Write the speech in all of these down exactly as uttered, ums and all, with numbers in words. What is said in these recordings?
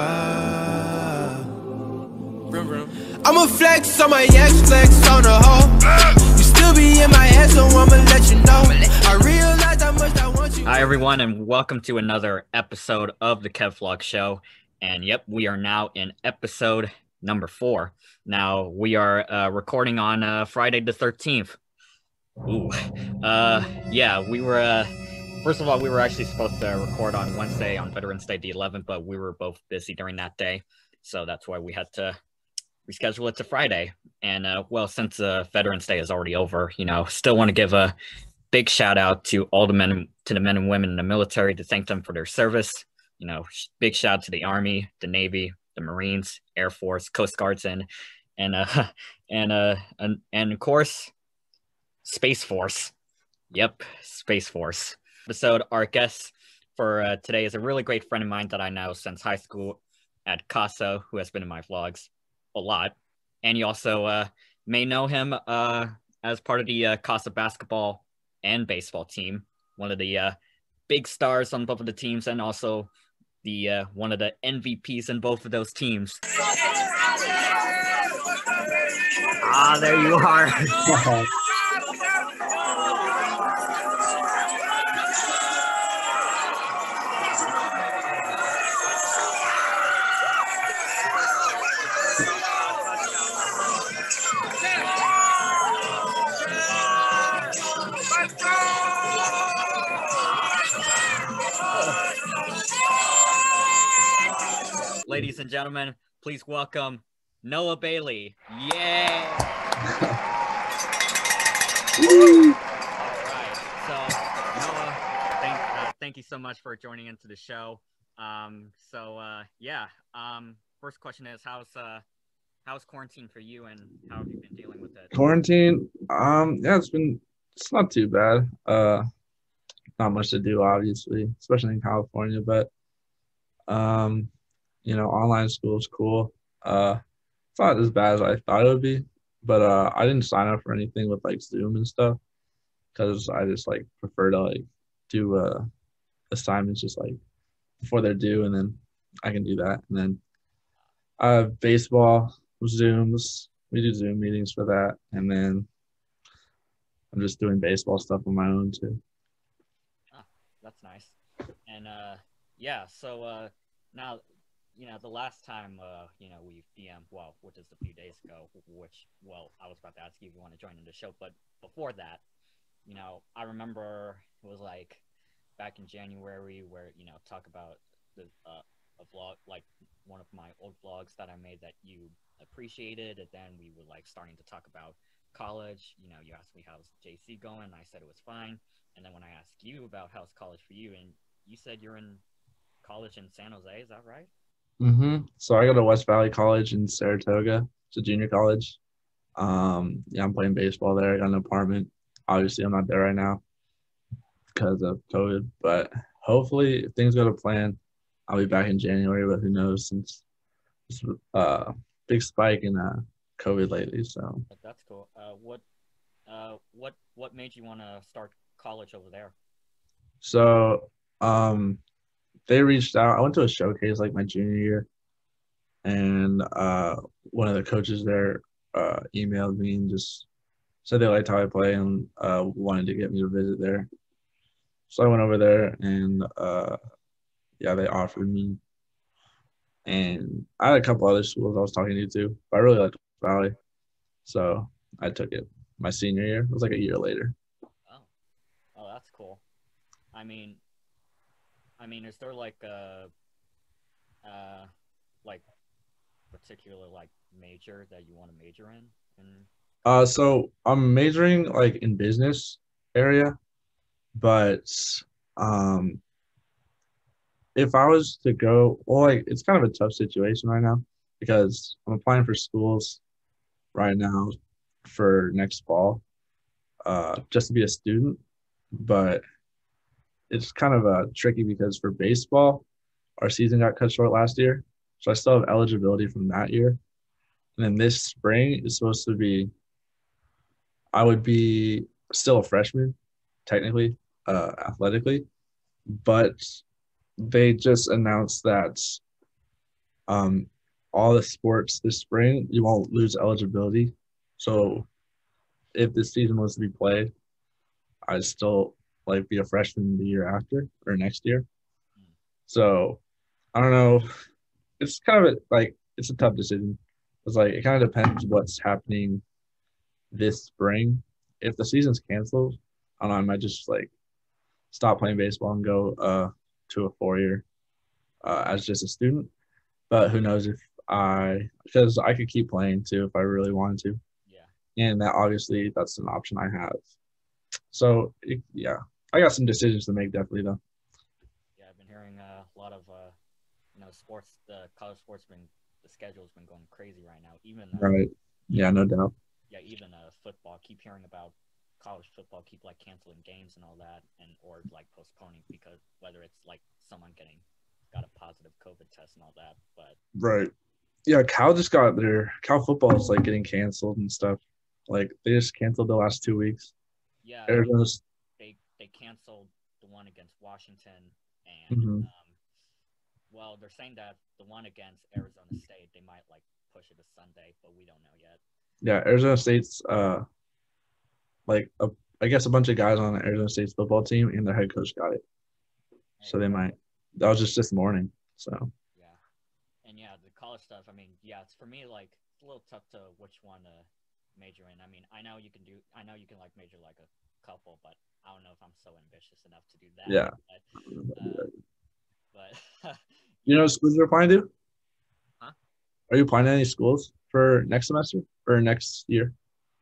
Vroom, vroom. I'ma flex on my ex, flex on the hoe. You still be in my head, so I'ma let you know. I realize how much I want you. Hi, everyone, and welcome to another episode of the Kevlogs Show. And yep, we are now in episode number four. Now, we are uh, recording on uh, Friday the thirteenth. Ooh. Uh, yeah, we were... Uh, first of all, we were actually supposed to record on Wednesday on Veterans Day the eleventh, but we were both busy during that day. So that's why we had to reschedule it to Friday. And, uh, well, since uh, Veterans Day is already over, you know, still want to give a big shout out to all the men, to the men and women in the military, to thank them for their service. You know, big shout out to the Army, the Navy, the Marines, Air Force, Coast Guards, and and uh, and uh, and, and of course, Space Force. Yep, Space Force. Episode. Our guest for uh, today is a really great friend of mine that I know since high school at CASA, who has been in my vlogs a lot, and you also uh, may know him uh, as part of the uh, CASA basketball and baseball team, one of the uh, big stars on both of the teams, and also the uh, one of the M V Ps in both of those teams. Ah, there you are. Ladies and gentlemen, please welcome Noah Bailey. Yay! All right. So, Noah, thank, uh, thank you so much for joining into the show. Um, so, uh, yeah. Um, first question is, how's uh, how's quarantine for you, and how have you been dealing with it? Quarantine, um, yeah, it's been it's not too bad. Uh, not much to do, obviously, especially in California, but um. You know, online school is cool. Uh, it's not as bad as I thought it would be, but uh, I didn't sign up for anything with like Zoom and stuff because I just like prefer to like do uh assignments just like before they're due, and then I can do that. And then uh, baseball, Zooms, we do Zoom meetings for that, and then I'm just doing baseball stuff on my own too. Ah, that's nice. And uh, yeah, so uh, now. You know, the last time, uh, you know, we D M'd, well, which is a few days ago, which, well, I was about to ask you if you want to join in the show, but before that, you know, I remember it was like back in January where, you know, talk about the uh, a vlog, like one of my old vlogs that I made that you appreciated, and then we were like starting to talk about college. You know, you asked me how's J C going, and I said it was fine, and then when I asked you about how's college for you, and you said you're in college in San Jose, is that right? Mm-hmm. So I go to West Valley College in Saratoga. It's a junior college. Um, yeah, I'm playing baseball there. I got an apartment. Obviously, I'm not there right now because of COVID, but hopefully, if things go to plan, I'll be back in January. But who knows? Since it's a uh, big spike in uh, COVID lately. So that's cool. Uh, what, uh, what, what made you want to start college over there? So, um. They reached out. I went to a showcase like my junior year, and uh, one of the coaches there uh, emailed me and just said they liked how I play and uh, wanted to get me to visit there. So I went over there, and uh, yeah, they offered me. And I had a couple other schools I was talking to too, but I really liked Valley, so I took it my senior year. It was like a year later. Oh, oh, that's cool. I mean. I mean, is there like a, uh, like, particular like major that you want to major in? in? Uh, so I'm majoring like in business area, but um, if I was to go, well, like it's kind of a tough situation right now because I'm applying for schools right now for next fall, uh, just to be a student, but it's kind of uh, tricky because for baseball, our season got cut short last year. So I still have eligibility from that year. And then this spring is supposed to be, I would be still a freshman, technically, uh, athletically. But they just announced that um, all the sports this spring, you won't lose eligibility. So if this season was to be played, I'd still like be a freshman the year after or next year. So I don't know. It's kind of a, like it's a tough decision. It's like it kind of depends what's happening this spring. If the season's canceled, I don't know. I might just like stop playing baseball and go uh to a four year uh, as just a student. But who knows if I because I could keep playing too if I really wanted to. Yeah. And that obviously that's an option I have. So it, yeah, I got some decisions to make definitely though. Yeah, I've been hearing uh, a lot of uh, you know, sports. The college sports been the schedule's been going crazy right now. Even uh, Right. Yeah, no doubt. yeah, even uh, football. Keep hearing about college football. Keep like canceling games and all that, and or like postponing because whether it's like someone getting got a positive COVID test and all that. But Right. Yeah, Cal just got their Cal football is like getting canceled and stuff. Like they just canceled the last two weeks. yeah, Arizona's they they canceled the one against Washington, and mhm. um, well, they're saying that the one against Arizona State they might like push it to Sunday, but we don't know yet. Yeah, Arizona State's uh like a, I guess a bunch of guys on Arizona State's football team and their head coach got it. So they might. That was just this morning. So Yeah, and yeah, the college stuff. I mean, yeah, it's for me like it's a little tough to which one to major in. I mean, I know you can do. I know you can like major like a couple, but I don't know if I'm so ambitious enough to do that. yeah. But, uh, but You know what schools you're applying to? Huh? Are you applying to any schools for next semester or next year?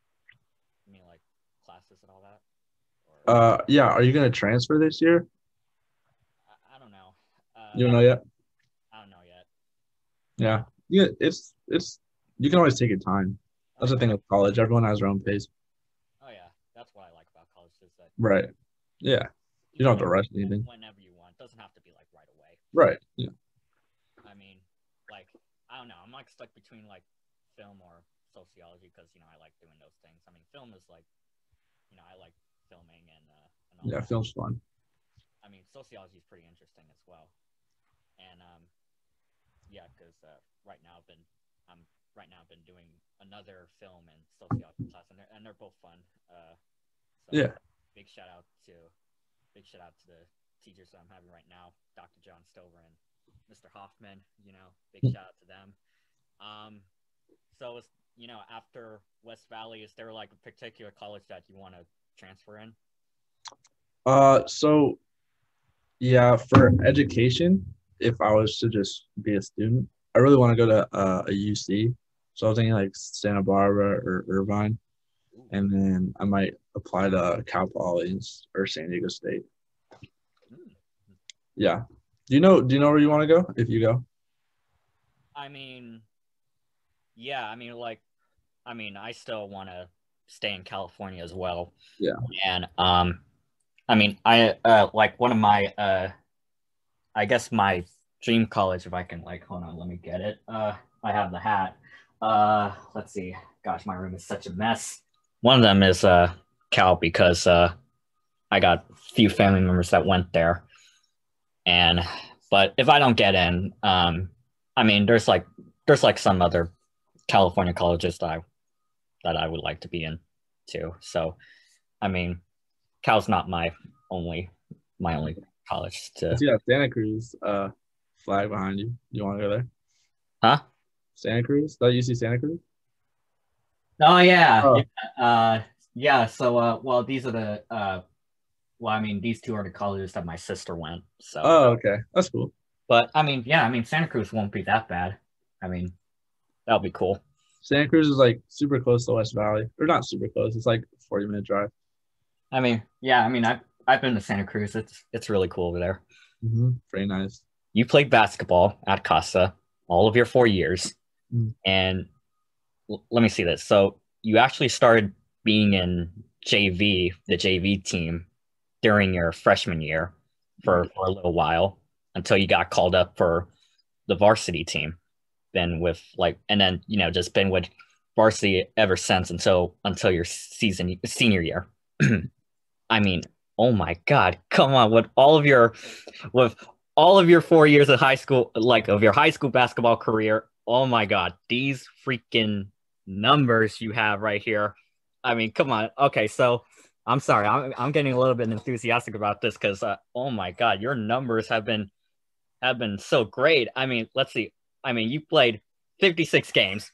You mean like classes and all that? Or, Uh, yeah. Are you gonna transfer this year? I, I don't know. Uh, You don't know yet. I don't know yet. Yeah. Yeah. It's it's you can always take your time. That's the thing with college. Everyone has their own pace. Oh yeah, that's what I like about college is that Right. Yeah. You don't have to rush anything. whenever you want. It doesn't have to be like right away. Right. Yeah. I mean, like I don't know. I'm like stuck between like film or sociology because you know I like doing those things. I mean, film is like, you know, I like filming and uh, and all Yeah. that. Film's fun. I mean, sociology is pretty interesting as well. And um, yeah, because uh, right now I've been I'm right now I've been doing another film and sociology class, and they're and they're both fun. Uh, so Yeah. Big shout out to big shout out to the teachers that I'm having right now, Doctor John Stover and Mister Hoffman. You know, big shout out to them. Um, so is you know after West Valley, is there like a particular college that you want to transfer in? Uh. So. Yeah. For education, if I was to just be a student, I really want to go to uh, a U C. So I was thinking like Santa Barbara or Irvine, Ooh. and then I might apply to Cal Poly or San Diego State. Mm. Yeah. Do you know? Do you know where you want to go if you go? I mean, yeah. I mean, like, I mean, I still want to stay in California as well. Yeah. And um, I mean, I uh like one of my uh, I guess my dream college, if I can like, hold on, let me get it. Uh, I have the hat. Uh, let's see. Gosh, my room is such a mess. One of them is uh Cal because uh I got a few family members that went there, and but if I don't get in, um, I mean, there's like there's like some other California colleges that I that I would like to be in too. So, I mean, Cal's not my only my only college to. I see that Santa Cruz uh flag behind you. You want to go there? Huh? Santa Cruz? That you see Santa Cruz? Oh yeah, Oh. yeah. Uh, yeah. So, uh, well, these are the uh, well, I mean, these two are the colleges that my sister went. So. Oh, okay, that's cool. But I mean, yeah, I mean, Santa Cruz won't be that bad. I mean, that'll be cool. Santa Cruz is like super close to West Valley, or not super close. It's like a forty minute drive. I mean, yeah, I mean, I've I've been to Santa Cruz. It's it's really cool over there. Mm-hmm. Very nice. You played basketball at Casa all of your four years, Mm. and l- let me see this. So you actually started being in J V, the J V team, during your freshman year for, for a little while until you got called up for the varsity team. Been with like, and then you know just been with varsity ever since until until your season senior year. I mean, oh my God, come on! With all of your, with all of your four years of high school, like of your high school basketball career. Oh my God, these freaking numbers you have right here. I mean, come on. Okay, so I'm sorry, I'm I'm getting a little bit enthusiastic about this because uh, oh my God, your numbers have been have been so great. I mean, let's see. I mean, you played fifty-six games,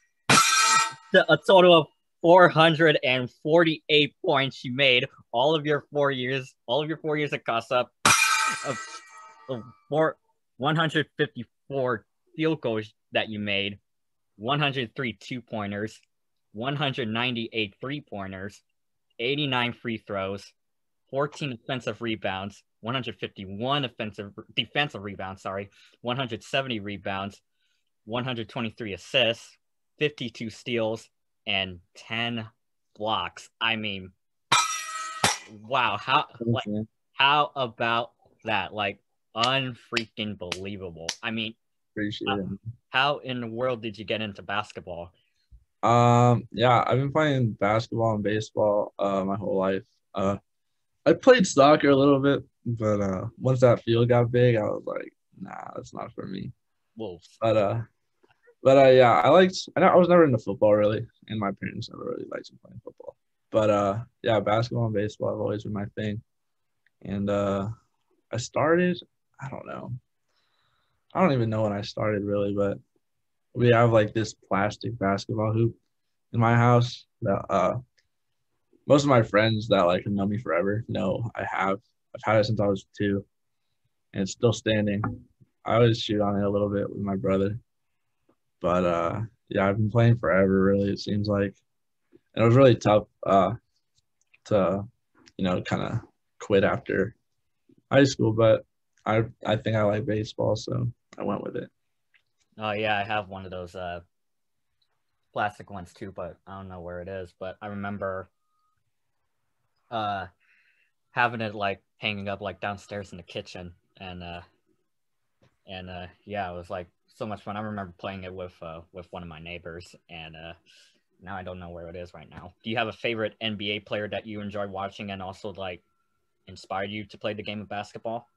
a total of four hundred forty-eight points you made all of your four years, all of your four years at Casa, of, of four, one hundred fifty-four field goals that you made, one hundred three two-pointers, one hundred ninety-eight three-pointers, eighty-nine free throws, fourteen offensive rebounds, one hundred fifty-one offensive defensive rebounds, sorry, one hundred seventy rebounds, one hundred twenty-three assists, fifty-two steals, and ten blocks. I mean, wow, how like, how about that? Like, unfreaking believable. I mean, Appreciate how, it. how in the world did you get into basketball? Um, yeah, I've been playing basketball and baseball uh my whole life. Uh, I played soccer a little bit, but uh, once that field got big, I was like, nah, that's not for me. Wolves. But uh, but uh, yeah, I liked. I know I was never into football really, and my parents never really liked me playing football. But uh, yeah, basketball and baseball have always been my thing. And uh, I started. I don't know. I don't even know when I started really, but we have like this plastic basketball hoop in my house that uh most of my friends that like have known me forever know I have. I've had it since I was two, and it's still standing. I always shoot on it a little bit with my brother, but uh, yeah, I've been playing forever. Really, it seems like, and it was really tough uh to, you know, kind of quit after high school. But I I think I like baseball, so I went with it. Oh yeah, I have one of those uh plastic ones too, but I don't know where it is. But I remember uh having it like hanging up like downstairs in the kitchen, and uh and uh yeah, it was like so much fun. I remember playing it with uh with one of my neighbors, and uh now I don't know where it is right now. Do you have a favorite N B A player that you enjoy watching and also like inspired you to play the game of basketball?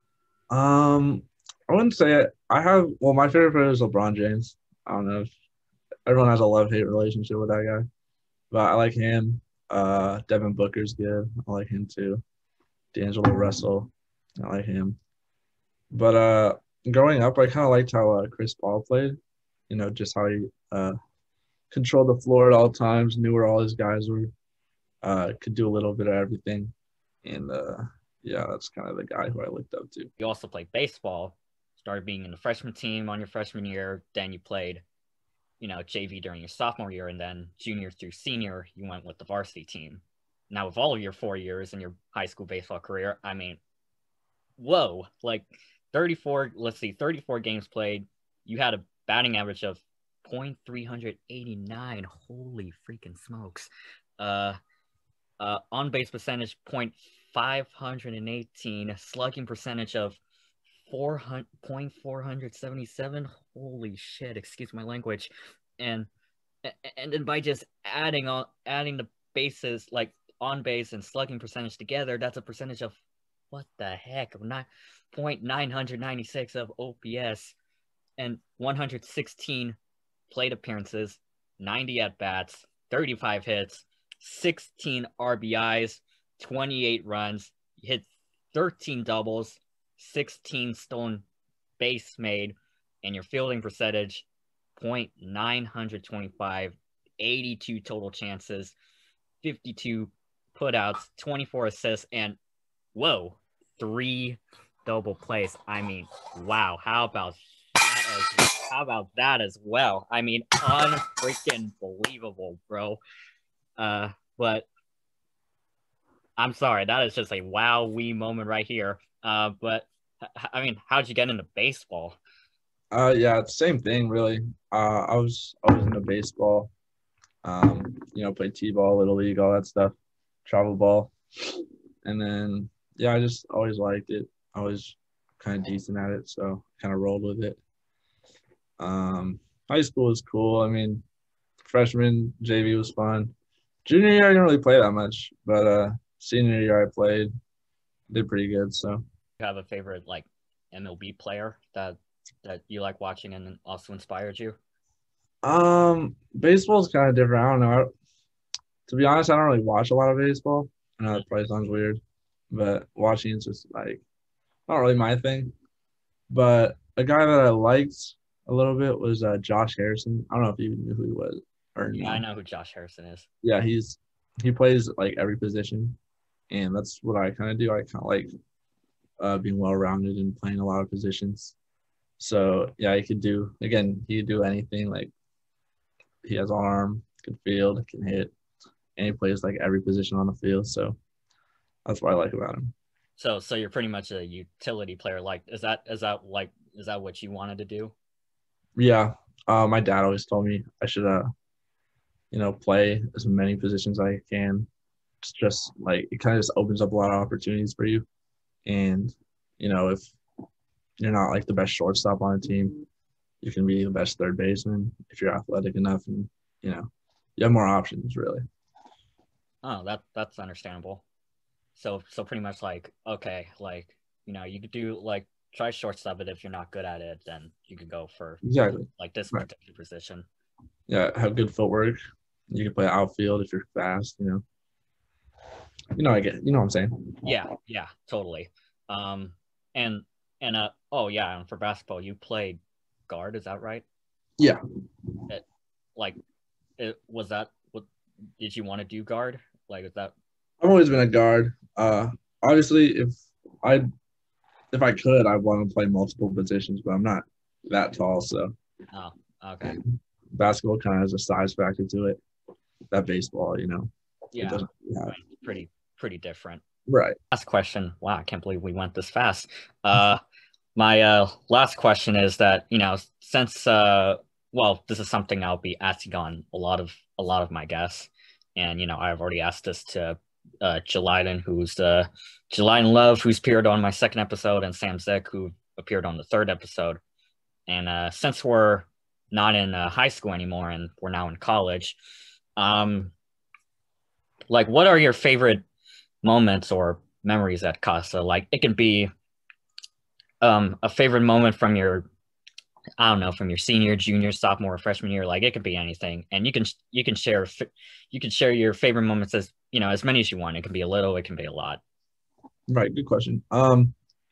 Um, I wouldn't say it. I have. Well, my favorite player is LeBron James. I don't know if everyone has a love-hate relationship with that guy, but I like him. Uh, Devin Booker's good. I like him too. D'Angelo Russell, I like him. But uh, growing up, I kind of liked how uh, Chris Paul played. You know, just how he uh controlled the floor at all times, knew where all his guys were, uh, could do a little bit of everything, and uh, yeah, that's kind of the guy who I looked up to. You also played baseball, started being in the freshman team on your freshman year, then you played, you know, J V during your sophomore year, and then junior through senior, you went with the varsity team. Now, with all of your four years in your high school baseball career, I mean, whoa, like thirty-four, let's see, thirty-four games played. You had a batting average of point three eight nine. Holy freaking smokes. Uh, uh, on base percentage, point five eighteen. Slugging percentage of four hundred, point four seven seven. Holy shit, excuse my language. And and then by just adding on adding the bases, like on base and slugging percentage together, that's a percentage of what the heck, point nine nine six of O P S, and one hundred sixteen plate appearances, ninety at bats, thirty-five hits, sixteen R B Is, twenty-eight runs, you hit thirteen doubles, sixteen stolen base made, and your fielding percentage, point nine two five, eighty-two total chances, fifty-two putouts, twenty-four assists, and whoa, three double plays. I mean, wow, how about that as, how about that as well? I mean, unfreaking believable, bro. Uh, but I'm sorry, that is just a wow wee moment right here. Uh, but I mean, how'd you get into baseball? Uh, yeah, it's the same thing really. Uh, I was always into baseball. Um, you know, played t-ball, little league, all that stuff, travel ball, and then yeah, I just always liked it. I was kind of decent at it, so kind of rolled with it. Um, high school was cool. I mean, freshman J V was fun. Junior year I didn't really play that much, but uh, senior year I played, did pretty good. So You have a favorite like M L B player that that you like watching and also inspired you? Um, baseball is kind of different. I don't know. I, to be honest, I don't really watch a lot of baseball. I know that probably sounds weird, but watching is just like not really my thing. But a guy that I liked a little bit was uh, Josh Harrison. I don't know if you knew who he was or Yeah, no. I know who Josh Harrison is. Yeah, he's he plays like every position, and that's what I kind of do. I kind of like uh, being well rounded and playing a lot of positions. So yeah, he could do again. He could do anything. Like he has arm, can field, can hit, and he plays like every position on the field. So that's what I like about him. So so you're pretty much a utility player. Like is that is that like is that what you wanted to do? Yeah, uh, my dad always told me I should, uh, you know, play as many positions as I can. It's just like it kind of just opens up a lot of opportunities for you. And you know, if you're not like the best shortstop on a team, you can be the best third baseman if you're athletic enough, and you know, you have more options really. Oh, that that's understandable. So so pretty much like okay, like you know, you could do like try shortstop, but if you're not good at it, then you could go for Exactly. like this Right. particular position. Yeah, have good footwork. You can play outfield if you're fast. You know. You know, I get. You know what I'm saying? Yeah, yeah, totally. Um, and and uh, oh yeah, and for basketball, you played guard, is that right? Yeah. It, like, it was that what did you want to do guard? Like, is that? I've always been a guard. Uh, obviously, if I if I could, I want to play multiple positions, but I'm not that tall, so Oh, okay. basketball kind of has a size factor to it. That baseball, you know, it Yeah, doesn't have. pretty pretty different. Right. Last question. Wow, I can't believe we went this fast. Uh, my uh last question is that you know since uh well this is something I'll be asking on a lot of a lot of my guests, and you know I've already asked this to uh Jeliden, who's uh Jeliden Love, who's appeared on my second episode, and Sam Zick, who appeared on the third episode. And uh since we're not in uh, high school anymore and we're now in college, um like what are your favorite moments or memories at Casa? Like it can be um a favorite moment from your I don't know, from your senior, junior, sophomore, or freshman year. Like it could be anything, and you can you can share you can share your favorite moments as you know as many as you want. It can be a little, it can be a lot. Right. Good question. Um,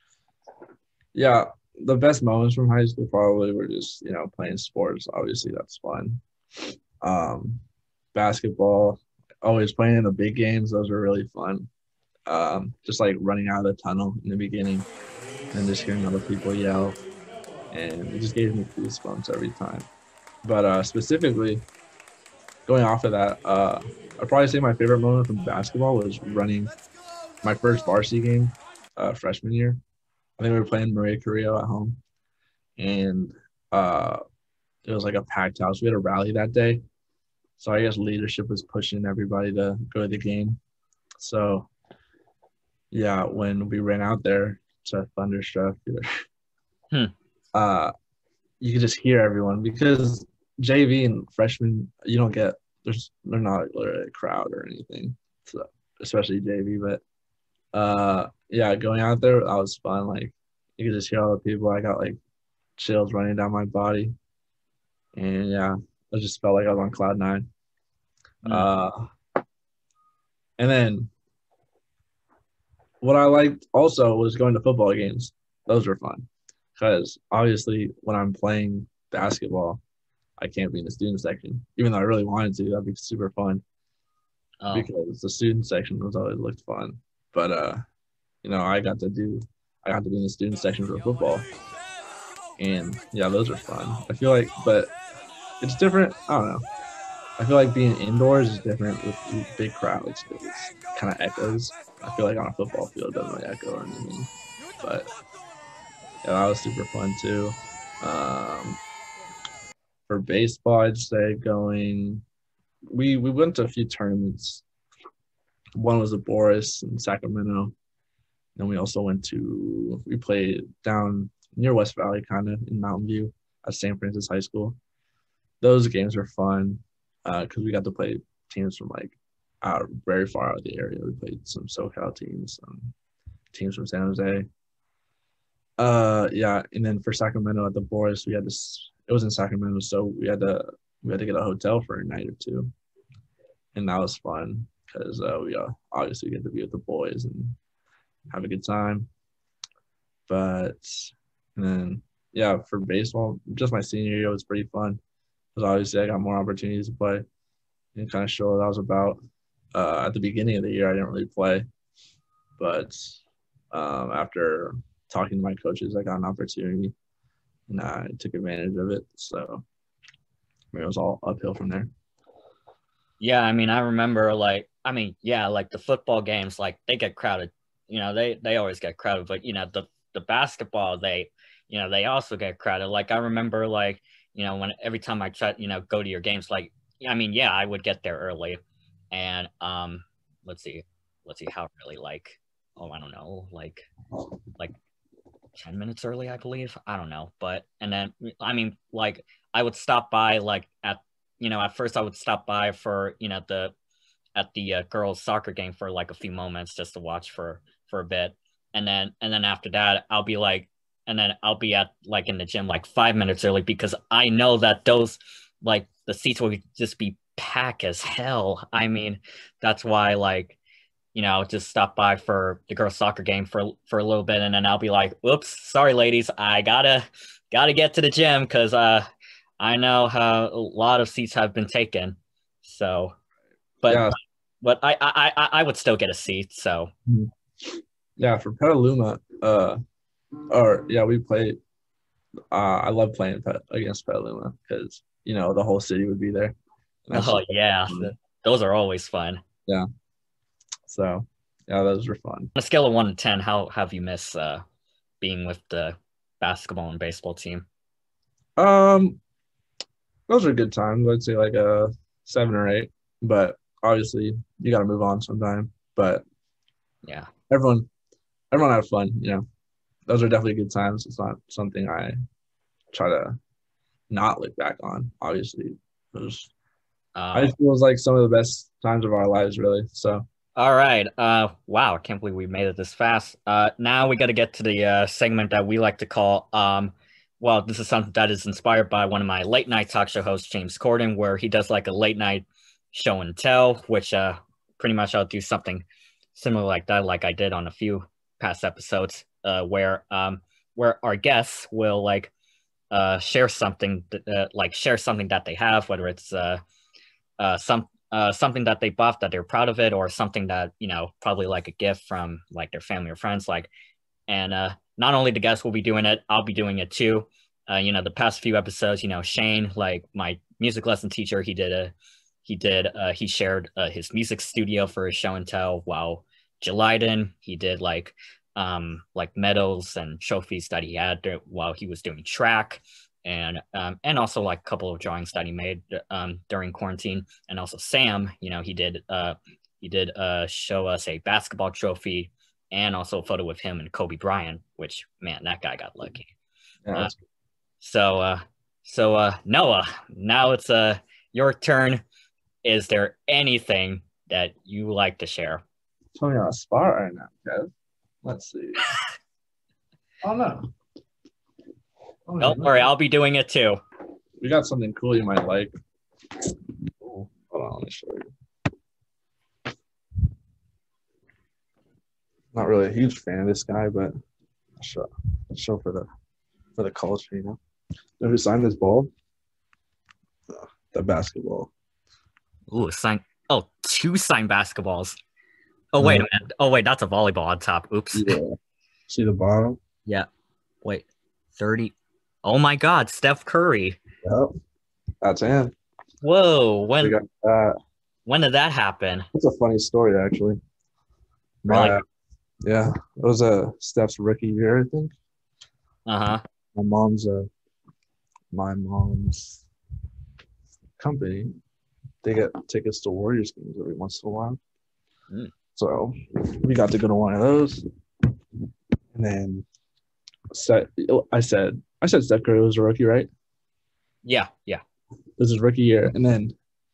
yeah, the best moments from high school probably were just you know playing sports. Obviously, that's fun. Um, basketball, always playing in the big games. Those were really fun. Um, just like running out of the tunnel in the beginning and just hearing other people yell, and it just gave me goosebumps every time. But uh, specifically, going off of that, uh, I'd probably say my favorite moment from basketball was running my first varsity game, uh, freshman year. I think we were playing Maria Carrillo at home, and uh, it was like a packed house. We had a rally that day, so I guess leadership was pushing everybody to go to the game. So, yeah, when we ran out there to Thunderstruck, Hmm. uh, you could just hear everyone because J V and freshmen, you don't get there's they're not literally a crowd or anything, so especially J V. But uh, yeah, going out there that was fun. Like you could just hear all the people. I got like chills running down my body, and yeah, I just felt like I was on cloud nine. Mm. Uh, and then what I liked also was going to football games. Those were fun because obviously when I'm playing basketball, I can't be in the student section, even though I really wanted to. That'd be super fun Oh. because the student section was always looked fun. But uh, you know, I got to do, I got to be in the student section for football, and yeah, those are fun. I feel like, but it's different. I don't know. I feel like being indoors is different with big crowds. It kind of echoes. I feel like on a football field it doesn't really echo or anything. But yeah, that was super fun too. Um, for baseball, I'd say going. We we went to a few tournaments. One was the Boris in Sacramento. Then we also went to we played down near West Valley, kind of in Mountain View at Saint Francis High School. Those games were fun because uh, we got to play teams from like out very far out of the area. We played some SoCal teams, some teams from San Jose. Uh, yeah, and then for Sacramento at the boys, we had this. It was in Sacramento, so we had to we had to get a hotel for a night or two, and that was fun because uh, we uh, obviously get to be with the boys and have a good time. But and then yeah, for baseball, just my senior year was pretty fun because obviously I got more opportunities to play and kind of show what I was about. Uh, at the beginning of the year, I didn't really play, but um, after talking to my coaches, I got an opportunity and I took advantage of it. So I mean, it was all uphill from there. Yeah, I mean, I remember like, I mean, yeah, like the football games, like they get crowded. You know, they they always get crowded, but you know, the the basketball, they, you know, they also get crowded. Like I remember, like you know, when every time I try, you know, go to your games, like I mean, yeah, I would get there early, and um, let's see, let's see how early, like, oh, I don't know, like, like ten minutes early, I believe. I don't know, but and then I mean, like I would stop by, like at you know, at first I would stop by for you know the at the uh, girls soccer game for like a few moments just to watch for for a bit, and then and then after that I'll be like, and then I'll be at like in the gym like five minutes early because I know that those like the seats will just be packed as hell. I mean, that's why like you know just stop by for the girls soccer game for for a little bit, and then I'll be like, oops, sorry ladies, I gotta gotta get to the gym because uh I know how a lot of seats have been taken. So but Yeah, but I, I I I would still get a seat. So yeah. For Petaluma, uh, or yeah, we played. Uh, I love playing Pet, against Petaluma because you know the whole city would be there. And that's oh just yeah, fun. those are always fun. Yeah. So yeah, those were fun. On a scale of one to ten, how have you missed uh, being with the basketball and baseball team? Um, those are good times. I'd say like a seven or eight, but obviously you got to move on sometime. But Yeah. everyone, everyone had fun. You know, those are definitely good times. It's not something I try to not look back on. Obviously, it was. I Uh, just feel it was like some of the best times of our lives, really. So all right. Uh, wow, I can't believe we made it this fast. Uh, now we got to get to the uh, segment that we like to call. Um, well, this is something that is inspired by one of my late night talk show hosts, James Corden, where he does like a late night show and tell, which uh, pretty much I'll do something similar like that, like I did on a few past episodes, uh, where um, where our guests will like uh, share something, that, uh, like share something that they have, whether it's uh, uh, some uh, something that they bought that they're proud of it, or something that you know probably like a gift from like their family or friends. Like, and uh, not only the guests will be doing it, I'll be doing it too. Uh, you know, the past few episodes, you know, Shane, like my music lesson teacher, he did a he did uh, he shared uh, his music studio for his show and tell. While Jeliden, he did like um like medals and trophies that he had to, while he was doing track, and um and also like a couple of drawings that he made um during quarantine. And also Sam, you know, he did uh he did uh show us a basketball trophy and also a photo with him and Kobe Bryant, which man, that guy got lucky. yeah, uh, that's so uh so uh Noah, now it's uh your turn. Is there anything that you like to share? putting me on a spot right now, Kev. Let's see. Oh no. Oh, Don't no. worry, I'll be doing it too. We got something cool you might like. Hold on, let me show you. Not really a huge fan of this guy, but I'll show, I'll show for the for the culture, you know. Know who signed this ball? Uh, the basketball. Ooh, sign. Oh, two signed basketballs. Oh, wait a minute. Oh, wait, that's a volleyball on top. Oops. Yeah. See the bottom? Yeah. Wait, thirty. Oh my God, Steph Curry. Yep. That's him. Whoa. We When got that. when did that happen? It's a funny story, actually. Really? Uh, yeah. It was a uh, Steph's rookie year, I think. Uh-huh. My mom's uh, my mom's company. They get tickets to Warriors games every once in a while. Mm. So we got to go to one of those. And then set, I said, I said Steph Curry was a rookie, right? Yeah, yeah. This is rookie year. And then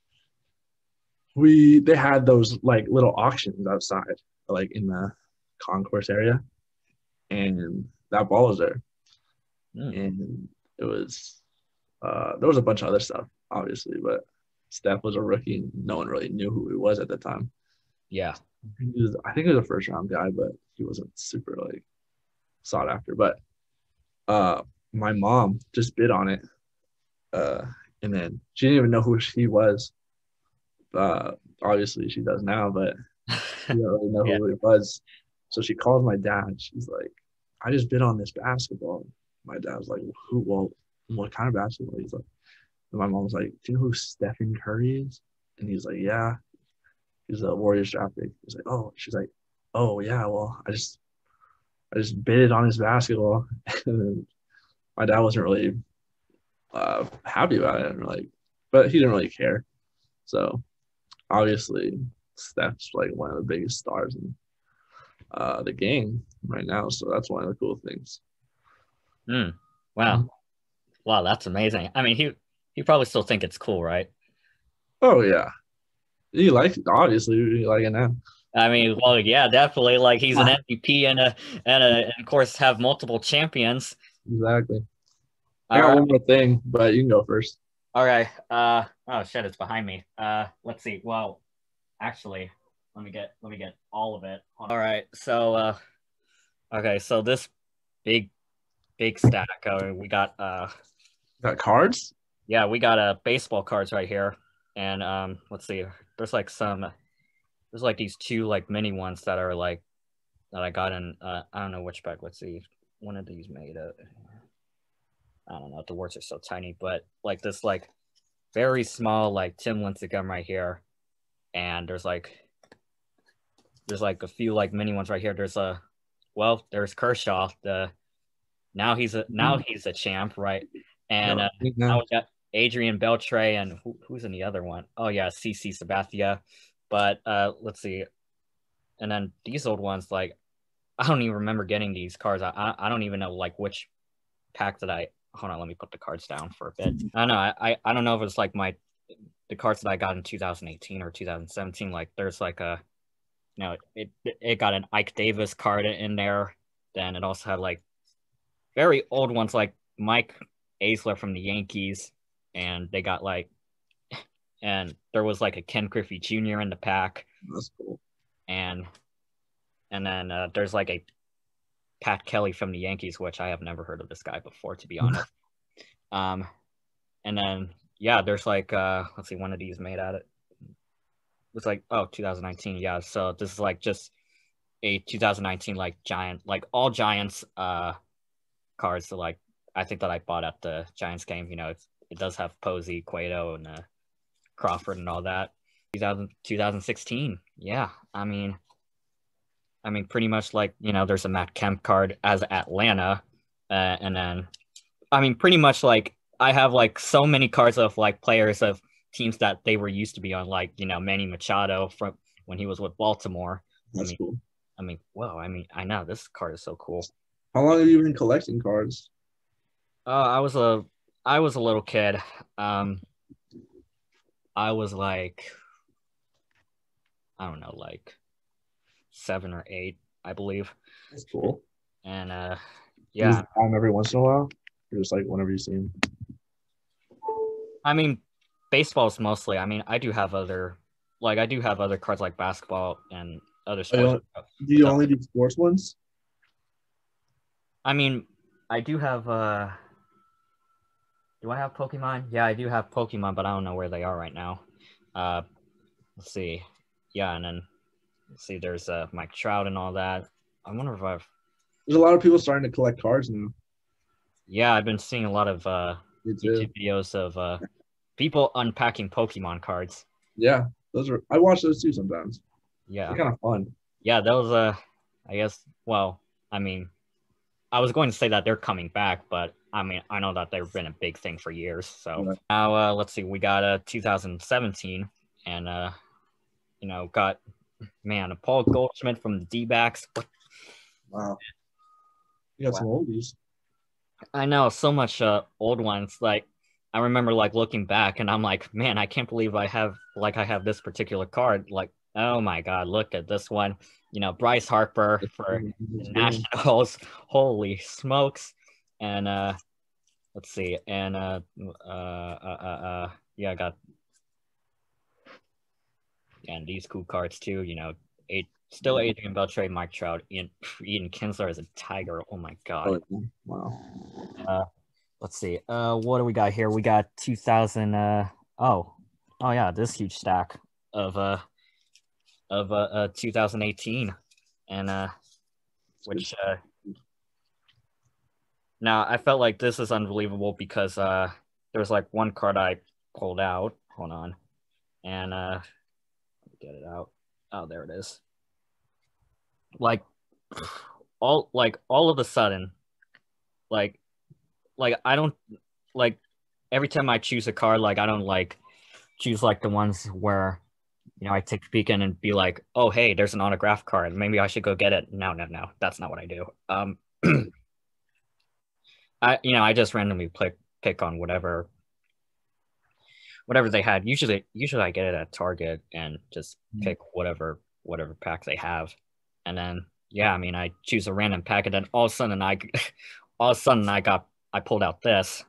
we, they had those like little auctions outside, like in the concourse area. And that ball was there. Mm. And it was uh, there was a bunch of other stuff, obviously, but Steph was a rookie and no one really knew who he was at the time. Yeah. He was, I think he was a first round guy, but he wasn't super like sought after. But uh, my mom just bid on it. Uh, and then she didn't even know who he was. Uh, obviously she does now, but she didn't really know Yeah. who he was. So she calls my dad. She's like, I just bid on this basketball. My dad was like, who, well, what kind of basketball? He's like, and my mom was like, do you know who Stephen Curry is? And he's like, yeah. He's a Warriors draft pick. He's like, oh, she's like, oh yeah, well, I just I just bid on his basketball. And my dad wasn't really uh, happy about it. Like, but he didn't really care. So obviously, Steph's like one of the biggest stars in uh, the game right now. So that's one of the cool things. Mm. Wow. Mm-hmm. Wow, that's amazing. I mean, he he probably still think it's cool, right? Oh yeah, you like it, obviously you like it now. I mean, well, yeah, definitely. Like he's an M V P and a and a and of course have multiple champions. Exactly. I All got right. one more thing, but you can go first. All right. Uh oh shit, it's behind me. Uh let's see. Well, actually, let me get let me get all of it. All right. So uh okay, so this big big stack. Uh, we got uh Got cards? yeah, we got uh baseball cards right here. And um let's see. There's like some there's like these two like mini ones that are like that I got in uh I don't know which pack. Let's see. One of these made a I don't know, the words are so tiny, but like this like very small like Tim Lincecum right here. And there's like there's like a few like mini ones right here. There's a well, there's Kershaw. The now he's a now he's a champ, right? And No, uh, no. now we got Adrian Beltre and who, who's in the other one? Oh yeah, C C Sabathia. But uh, let's see. And then these old ones, like I don't even remember getting these cards. I I, I don't even know like which pack that I. Hold on, let me put the cards down for a bit. I don't know. I, I, I don't know if it's like my the cards that I got in two thousand eighteen or two thousand seventeen. Like there's like a, you know, it it got an Ike Davis card in there. Then it also had like very old ones like Mike Aisler from the Yankees, and they got like, and there was like a Ken Griffey Junior in the pack. That's cool. And and then uh, there's like a Pat Kelly from the Yankees, which I have never heard of this guy before, to be honest. um, and then yeah, there's like uh, let's see, one of these made at it. It's like oh, two thousand nineteen, yeah. So this is like just a two thousand nineteen like giant, like all Giants uh cards. So like I think that I bought at the Giants game. You know, it's, it does have Posey, Cueto, and uh, Crawford and all that. two thousand, twenty sixteen, yeah. I mean. I mean, pretty much like, you know, there's a Matt Kemp card as Atlanta. Uh, and then, I mean, pretty much like I have like so many cards of like players of teams that they were used to be on, like, you know, Manny Machado from when he was with Baltimore. That's I mean, cool. I mean, whoa, I mean, I know this card is so cool. How long have you been collecting cards? Uh, I was a, I was a little kid. Um, I was like, I don't know, like, seven or eight, I believe. That's cool. And uh You just yeah, buy them every once in a while, or just like whenever you see them. I mean baseball's mostly. I mean I do have other like I do have other cards like basketball and other sports. Oh, do you So, only do sports ones? I mean I do have uh do I have Pokemon? Yeah, I do have Pokemon, but I don't know where they are right now. Uh let's see. Yeah, and then let's see, there's uh Mike Trout and all that. I wonder if I've There's a lot of people starting to collect cards now. yeah, I've been seeing a lot of uh Me too. YouTube videos of uh people unpacking Pokemon cards. Yeah, those are. I watch those too sometimes. Yeah. They're kind of fun. Yeah, that was uh I guess well, I mean I was going to say that they're coming back, but I mean I know that they've been a big thing for years. So Yeah. now uh let's see, we got uh two thousand seventeen and uh you know got man Paul Goldschmidt from the D-backs. Wow. You got Wow. some oldies. I know so much uh old ones. Like I remember like looking back and I'm like, man, I can't believe I have like I have this particular card. Like Oh my God, look at this one. You know, Bryce Harper for the It's good. Nationals. Holy smokes. And uh let's see. And uh uh uh uh, uh yeah, I got and these cool cards too, you know, eight still Adrian Beltre, Mike Trout, Ian Eden Kinsler as a Tiger. Oh my God. Oh, wow. Uh let's see. Uh what do we got here? We got two thousand uh oh. Oh yeah, this huge stack of uh of uh, uh two thousand eighteen. And uh which uh now I felt like this is unbelievable because uh there was like one card I pulled out. Hold on. And uh get it out. Oh, there it is. Like all like all of a sudden, like like I don't like every time I choose a card, like I don't like choose like the ones where you know I take a peek in and be like, oh hey, there's an autograph card. Maybe I should go get it. No, no, no. That's not what I do. Um I you know, I just randomly pick pick on whatever whatever they had. Usually usually I get it at Target and just pick whatever whatever pack they have. And then yeah, I mean I choose a random pack and then all of a sudden I all of a sudden I got I pulled out this.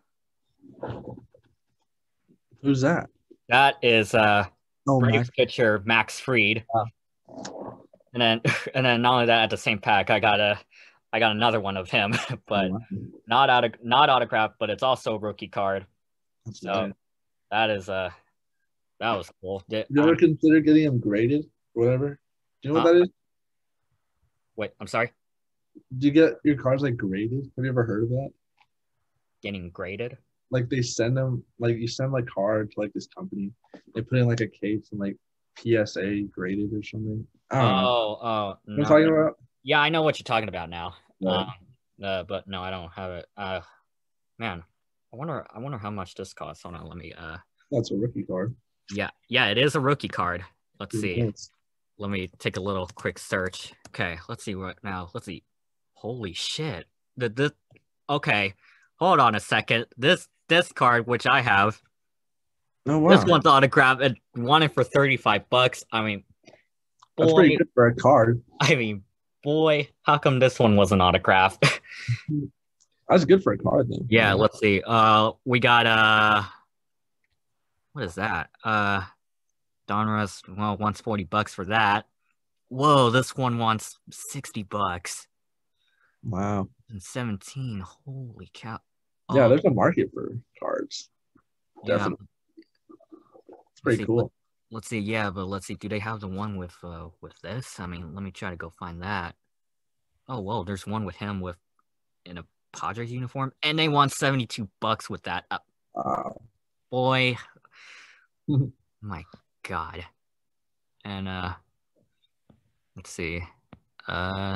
Who's that? That is uh Oh, Braves Max. pitcher Max Fried. Wow. And then and then not only that at the same pack I got a I got another one of him, but Oh, wow. not auto not autographed, but it's also a rookie card. That's So nice. that is uh that was cool. Did, You ever um, consider getting them graded or whatever? Do you know what Huh? that is? wait, I'm sorry. Do you get your cars like graded? Have you ever heard of that? Getting graded. Like they send them, like you send like card to like this company. They put in like a case and like P S A graded or something. I don't know. Oh, oh, You know no. what I'm talking about? Yeah, I know what you're talking about now. Right. Um, uh, but no, I don't have it. Uh, man, I wonder, I wonder how much this costs. Hold on, let me. Uh, That's a rookie card. yeah, yeah, it is a rookie card. Let's see. Yes. Let me take a little quick search. Okay, let's see what now. Let's see. Holy shit! The this. Okay, hold on a second. This this card, which I have, Oh wow. this one's autographed and wanted for thirty-five bucks. I mean, That's boy, pretty good for a card. I mean, boy, how come this one wasn't autographed? That's good for a card though. Yeah, let's see. Uh, we got uh, what is that? Uh, Donruss, well, wants forty bucks for that. Whoa, this one wants sixty bucks Wow. and seventeen. Holy cow! Yeah, Oh, there's a market for cards. yeah. Definitely. It's Let's pretty see, cool. Let's see. Yeah, but let's see. Do they have the one with uh with this? I mean, let me try to go find that. Oh, whoa, there's one with him with in a Padres uniform, and they want seventy-two bucks with that. Uh, Wow. boy, my God. And uh, let's see. Uh,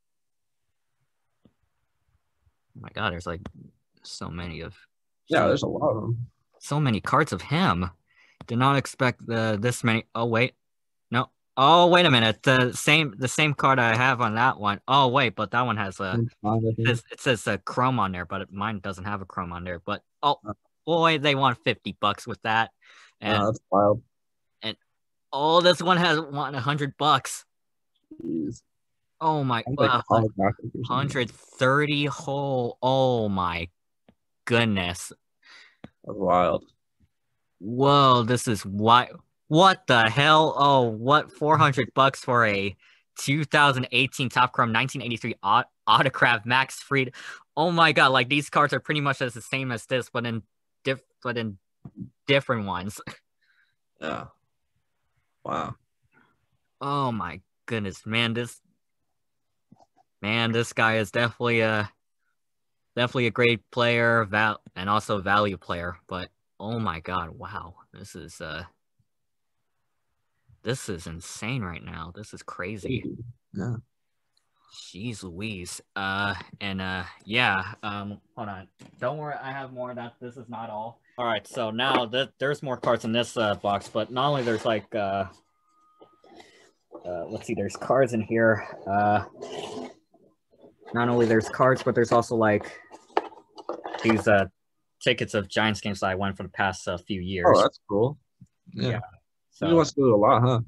oh my God, there's like so many of. Yeah, so, there's a lot of them. so many cards of him. Did not expect the this many. Oh wait, no. Oh wait a minute. The same the same card I have on that one. Oh wait, but that one has a. It says, it says a chrome on there, but mine doesn't have a chrome on there. But oh boy, they want fifty bucks with that. And Uh, that's wild. oh, this one has want a hundred bucks. Jeez. Oh my, I'm like uh, holographic or something. hundred thirty whole. Oh my goodness. That's wild. Whoa, this is what what the hell? Oh, what four hundred bucks for a two thousand eighteen Top Chrome nineteen eighty-three aut- autograph Max Fried. Oh my God, like these cards are pretty much as the same as this, but in diff but in different ones. Yeah. Wow. Oh my goodness, man, this man, this guy is definitely a definitely a great player, val and also a value player, but oh my God, wow. This is uh this is insane right now. This is crazy. Yeah. Jeez Louise. Uh and uh yeah, um hold on. Don't worry, I have more of that. This is not all. All right, so now th there's more cards in this uh box, but not only there's like uh uh let's see, there's cards in here. Uh not only there's cards, but there's also like these uh tickets of Giants games that I won for the past uh, few years. Oh, that's cool. Yeah. Yeah. You So must do a lot, huh?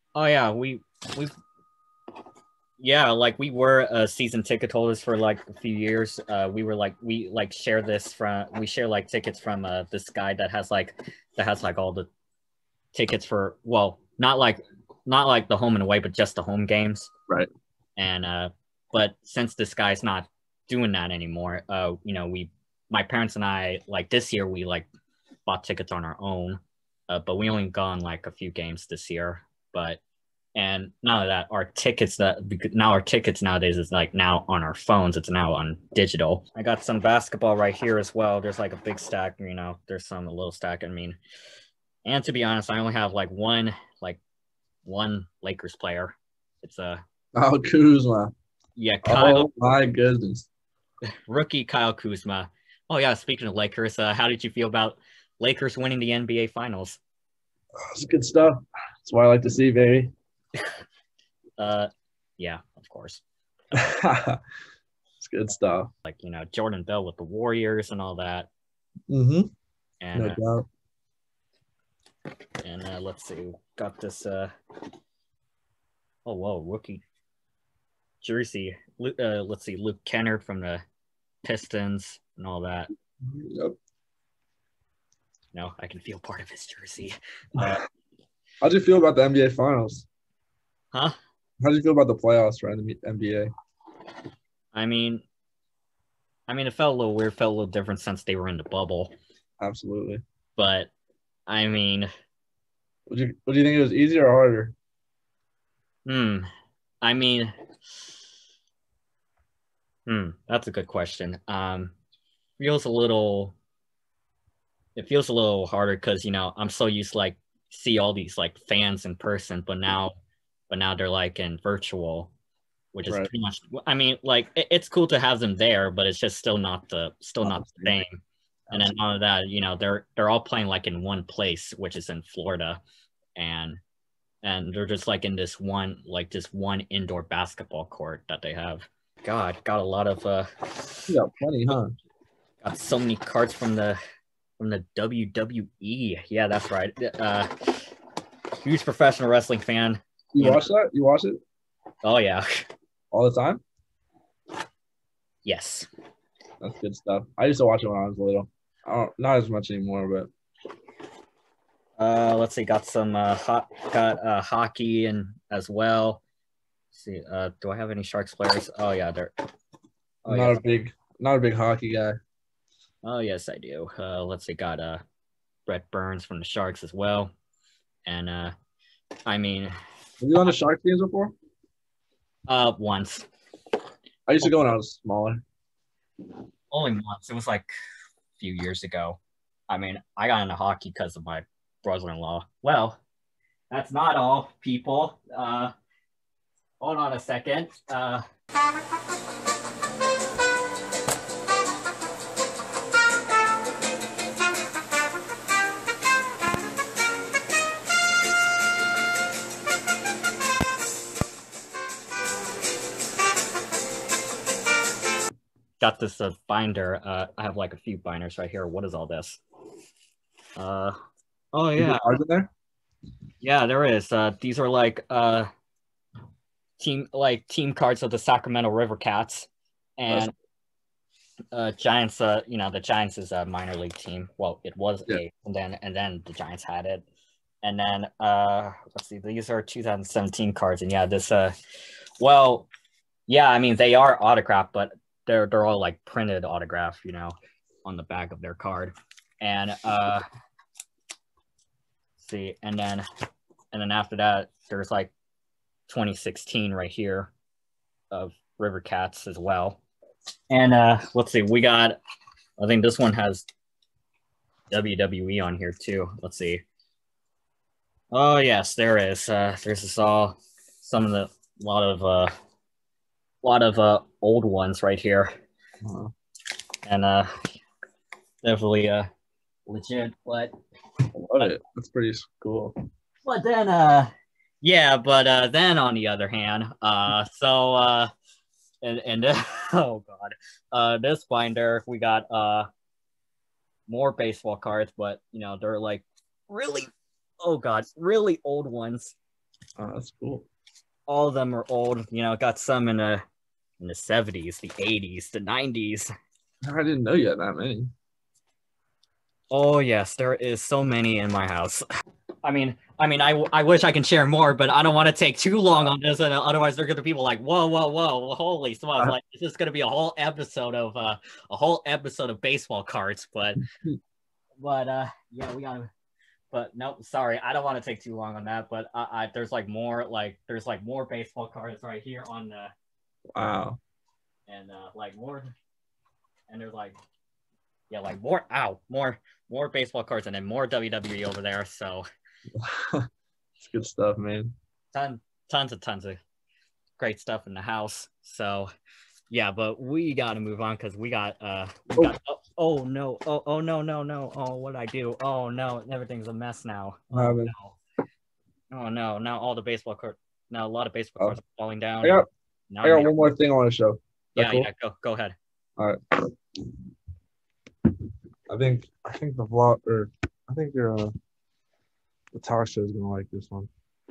Oh yeah, we we yeah, like we were uh, season ticket holders for like a few years. Uh, we were like we like share this from we share like tickets from uh, this guy that has like that has like all the tickets for well not like not like the home and away but just the home games. Right. And uh, but since this guy's not doing that anymore, uh, you know we my parents and I like this year we like bought tickets on our own, uh, but we only gone like a few games this year, but. And now that our tickets that now our tickets nowadays is like now on our phones, it's now on digital. I got some basketball right here as well. There's like a big stack, you know, there's some a little stack. I mean, and to be honest, I only have like one like one Lakers player. It's a Kyle Kuzma. Yeah, Kyle. Oh my goodness. Rookie Kyle Kuzma. Oh yeah, speaking of Lakers, uh, how did you feel about Lakers winning the N B A Finals? Oh, it's good stuff. That's what I like to see, baby. uh, yeah, of course. It's good stuff. Like, you know, Jordan Bell with the Warriors and all that. Mm-hmm. And, No uh, doubt. And uh, let's see, got this. Uh, oh, whoa, rookie jersey. Uh, let's see, Luke Kennard from the Pistons and all that. Yep. No, I can feel part of his jersey. Uh, How'd you feel about the N B A Finals? Huh? How do you feel about the playoffs for the N B A? I mean, I mean, it felt a little weird, felt a little different since they were in the bubble. Absolutely. But I mean, Would you What do you think it was easier or harder? Hmm. I mean, hmm. That's a good question. Um, feels a little. It feels a little harder because you know I'm so used to like see all these like fans in person, but now. But now they're like in virtual, which is right. pretty much. I mean, like it, it's cool to have them there, but it's just still not the still not, not the same. Absolutely. And then none of that, you know, they're they're all playing like in one place, which is in Florida, and and they're just like in this one like this one indoor basketball court that they have. God, got a lot of. uh You got plenty, huh? Got so many cards from the from the W W E. Yeah, that's right. Uh, huge professional wrestling fan. You yeah. watch that? You watch it? Oh, yeah. All the time? Yes. That's good stuff. I used to watch it when I was little. I don't, not as much anymore, but. Uh, let's see. Got some uh, hot, got uh, hockey and as well. Let's see. Uh, do I have any Sharks players? Oh yeah, they're. Oh, I'm not yeah. a big, not a big hockey guy. Oh yes, I do. Uh, let's see. Got uh, Brett Burns from the Sharks as well, and uh, I mean. Have you gone to Shark games before? Uh, once. I used to go when I was smaller. Only once. It was like a few years ago. I mean, I got into hockey because of my brother-in-law. Well, that's not all, people. Uh, hold on a second. Uh, got this uh, binder. Uh, I have like a few binders right here. What is all this? Uh, oh yeah. Cards in there? Yeah, there is. Uh, these are like uh, team like team cards of the Sacramento River Cats, and uh, Giants. Uh, you know the Giants is a minor league team. Well, it was yeah. a, and then and then the Giants had it, and then uh, let's see. These are two thousand seventeen cards, and yeah, this. Uh, well, yeah. I mean, they are autographed, but. They're they're all like printed autograph, you know, on the back of their card, and uh, see, and then and then after that, there's like twenty sixteen right here of River Cats as well, and uh, let's see, we got, I think this one has W W E on here too. Let's see. Oh yes, there is. Uh, there's this all some of the a lot of uh. A lot of uh, old ones right here, uh-huh. and uh, definitely uh, legit. But I love it. That's pretty cool. But then, uh, yeah. But uh, then on the other hand, uh, so uh, and and oh god, uh, this binder we got uh more baseball cards, but you know they're like really, oh god, really old ones. Oh, that's cool. All of them are old. You know, got some in the in the seventies, the eighties, the nineties. I didn't know you had that many. Oh yes, there is so many in my house. I mean, I mean, I, I wish I can share more, but I don't want to take too long on this, and otherwise they're gonna be people like, whoa, whoa, whoa, holy smokes! Like this is gonna be a whole episode of uh, a whole episode of baseball cards. But, but uh, yeah, we gotta. But nope, sorry, I don't want to take too long on that. But I, I there's like more, like there's like more baseball cards right here on the. Wow. And uh, like more, and there's like, yeah, like more. Ow, more, more baseball cards, and then more W W E over there. So. It's good stuff, man. Ton, tons of tons of great stuff in the house. So, yeah, but we got to move on because we got uh, we oh. got. Oh, oh no! Oh oh no no no! Oh, what did I do? Oh no! Everything's a mess now. What Oh happened? no! Oh no! Now all the baseball cards. Now a lot of baseball oh. cards are falling down. I got. Now I got one more thing I want to show. Yeah, cool? yeah. Go go ahead. All right. I think I think the vlog or I think your uh, the talk show is gonna like this one.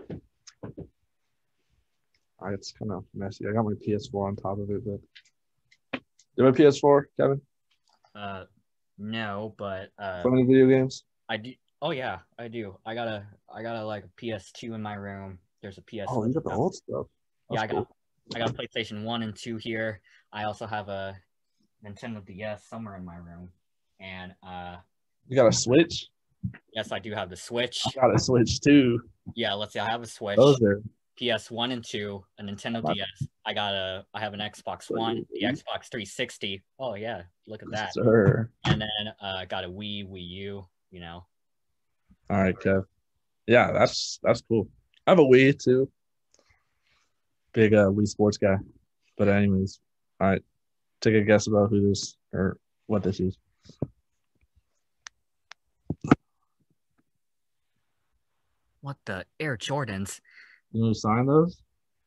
All right, it's kind of messy. I got my P S four on top of it, but do you have a P S four, Kevin? Uh, no, but uh, So many video games. I do. Oh yeah, I do. I got a I got a like a P S two in my room. There's a P S. Oh, you got the old stuff. That's yeah, I got cool. I got a PlayStation one and two here. I also have a Nintendo D S somewhere in my room, and uh, you got a Switch. Yes, I do have the Switch. I got a Switch too. Yeah, let's see. I have a Switch. Those are P S one and two, a Nintendo D S. I got a. I have an Xbox One, the Xbox three sixty. Oh yeah, look at that. Sir. And then uh, got a Wii, Wii U. You know. All right, Kev. Yeah, that's that's cool. I have a Wii too. Big uh, Wii Sports guy. But anyways, all right. Take a guess about who this or what this is. What the Air Jordans? You know who signed those?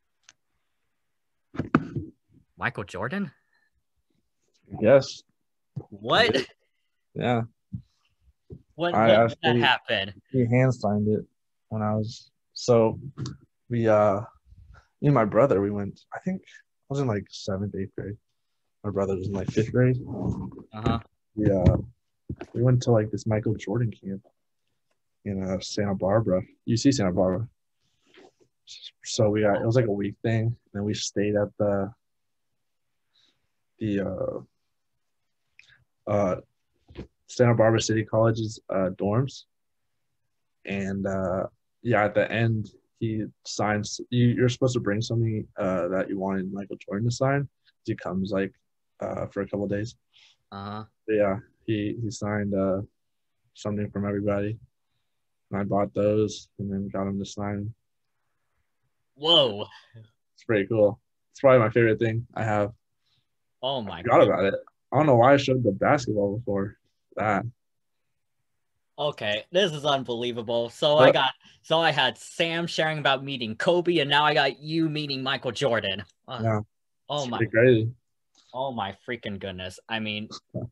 Michael Jordan? Yes. What? Yeah. What, I when did that actually- happen? He hand signed it when I was so we uh me and my brother we went I think I was in like seventh, eighth grade. My brother was in like fifth grade. Uh-huh. We uh we went to like this Michael Jordan camp in uh Santa Barbara. You see Santa Barbara. So we got it was like a week thing, and then we stayed at the the uh uh Santa Barbara City College's uh dorms. And uh yeah, at the end he signs you you're supposed to bring something uh that you wanted Michael Jordan to sign. He comes like uh for a couple of days. Uh-huh. But yeah, he he signed uh something from everybody. And I bought those and then got him to sign. Whoa. It's pretty cool. It's probably my favorite thing I have. Oh my I forgot God. about it. I don't know why I showed the basketball before that. Okay, this is unbelievable. So What? I got so I had Sam sharing about meeting Kobe, and now I got you meeting Michael Jordan. Uh, Yeah. Oh It's my pretty crazy. oh my freaking goodness. I mean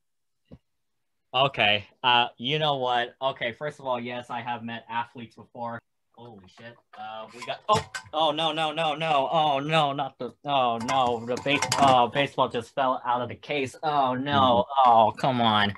Okay. Uh you know what? Okay, first of all, yes, I have met athletes before. Holy shit. Uh we got oh oh no no no no oh no not the oh no the base oh baseball just fell out of the case. Oh no. Oh come on.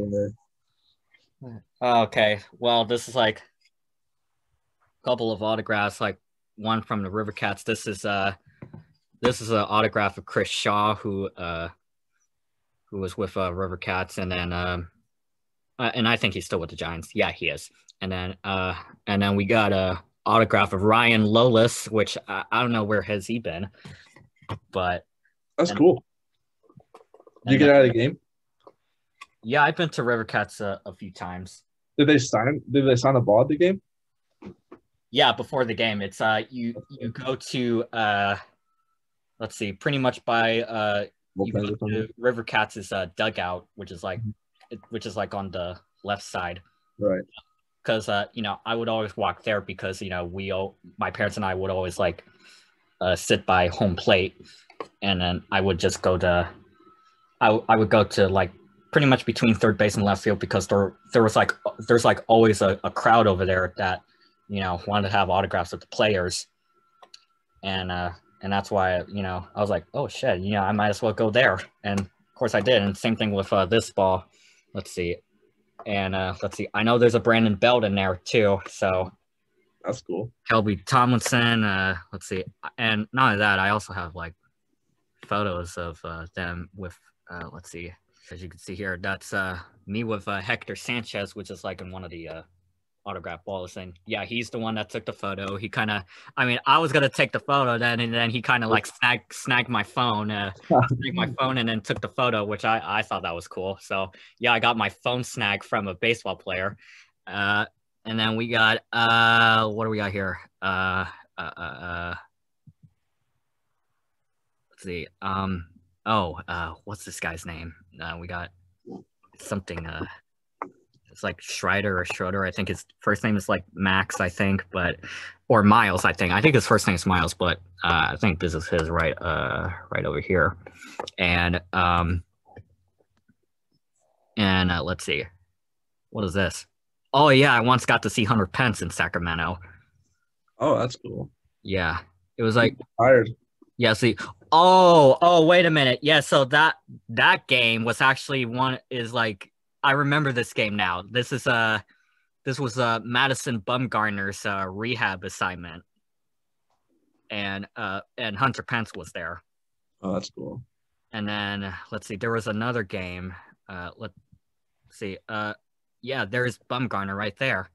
Okay, well, this is like a couple of autographs, like one from the River Cats. This is uh, this is an autograph of Chris Shaw, who uh, who was with uh, River Cats, and then um, uh, and I think he's still with the Giants. Yeah, he is. And then uh, and then we got a autograph of Ryan Lolis, which I, I don't know where has he been, but That's and, cool. Did you get out of the game? Yeah, I've been to River Cats a, a few times. Did they sign? Did they sign the ball at the game? Yeah, before the game, it's uh, you you go to uh, let's see, pretty much by uh, you go to River Cats' uh, dugout, which is like, it, which is like on the left side, Right. because uh, you know, I would always walk there because you know we all, my parents and I would always like uh, sit by home plate, and then I would just go to, I I would go to like. Pretty much between third base and left field because there there was like there's like always a, a crowd over there that you know, wanted to have autographs with the players. And uh, and that's why, you know, I was like, oh shit, you know, I might as well go there. And of course I did. And same thing with uh, this ball. Let's see. And uh, let's see. I know there's a Brandon Belt in there too. So That's cool. Kelby Tomlinson. Uh, let's see. And not only that, I also have like photos of uh, them with, uh, let's see. As you can see here, that's uh, me with uh, Hector Sanchez, which is like in one of the uh, autograph balls. And yeah, he's the one that took the photo. He kind of, I mean, I was gonna take the photo then, and then he kind of like snagged snagged my phone, uh, snagged my phone, and then took the photo, which I I thought that was cool. So yeah, I got my phone snagged from a baseball player. Uh, and then we got uh, what do we got here? Uh, uh, uh, uh let's see. Um, oh, uh, what's this guy's name? Uh, we got something. Uh, it's like Schreider or Schroeder. I think his first name is like Max, I think, but or Miles, I think. I think his first name is Miles, but uh, I think this is his right, uh, right over here. And um, and uh, let's see, what is this? Oh yeah, I once got to see Hunter Pence in Sacramento. Oh, that's cool. Yeah, it was like Tired. yeah. See, oh oh wait a minute. Yeah, so that that game was actually one is like. I remember this game now. This is uh this was uh Madison Bumgarner's uh, rehab assignment, and uh and Hunter Pence was there. Oh, that's cool. And then let's see, there was another game. Uh, let's see. Uh, yeah, there's Bumgarner right there.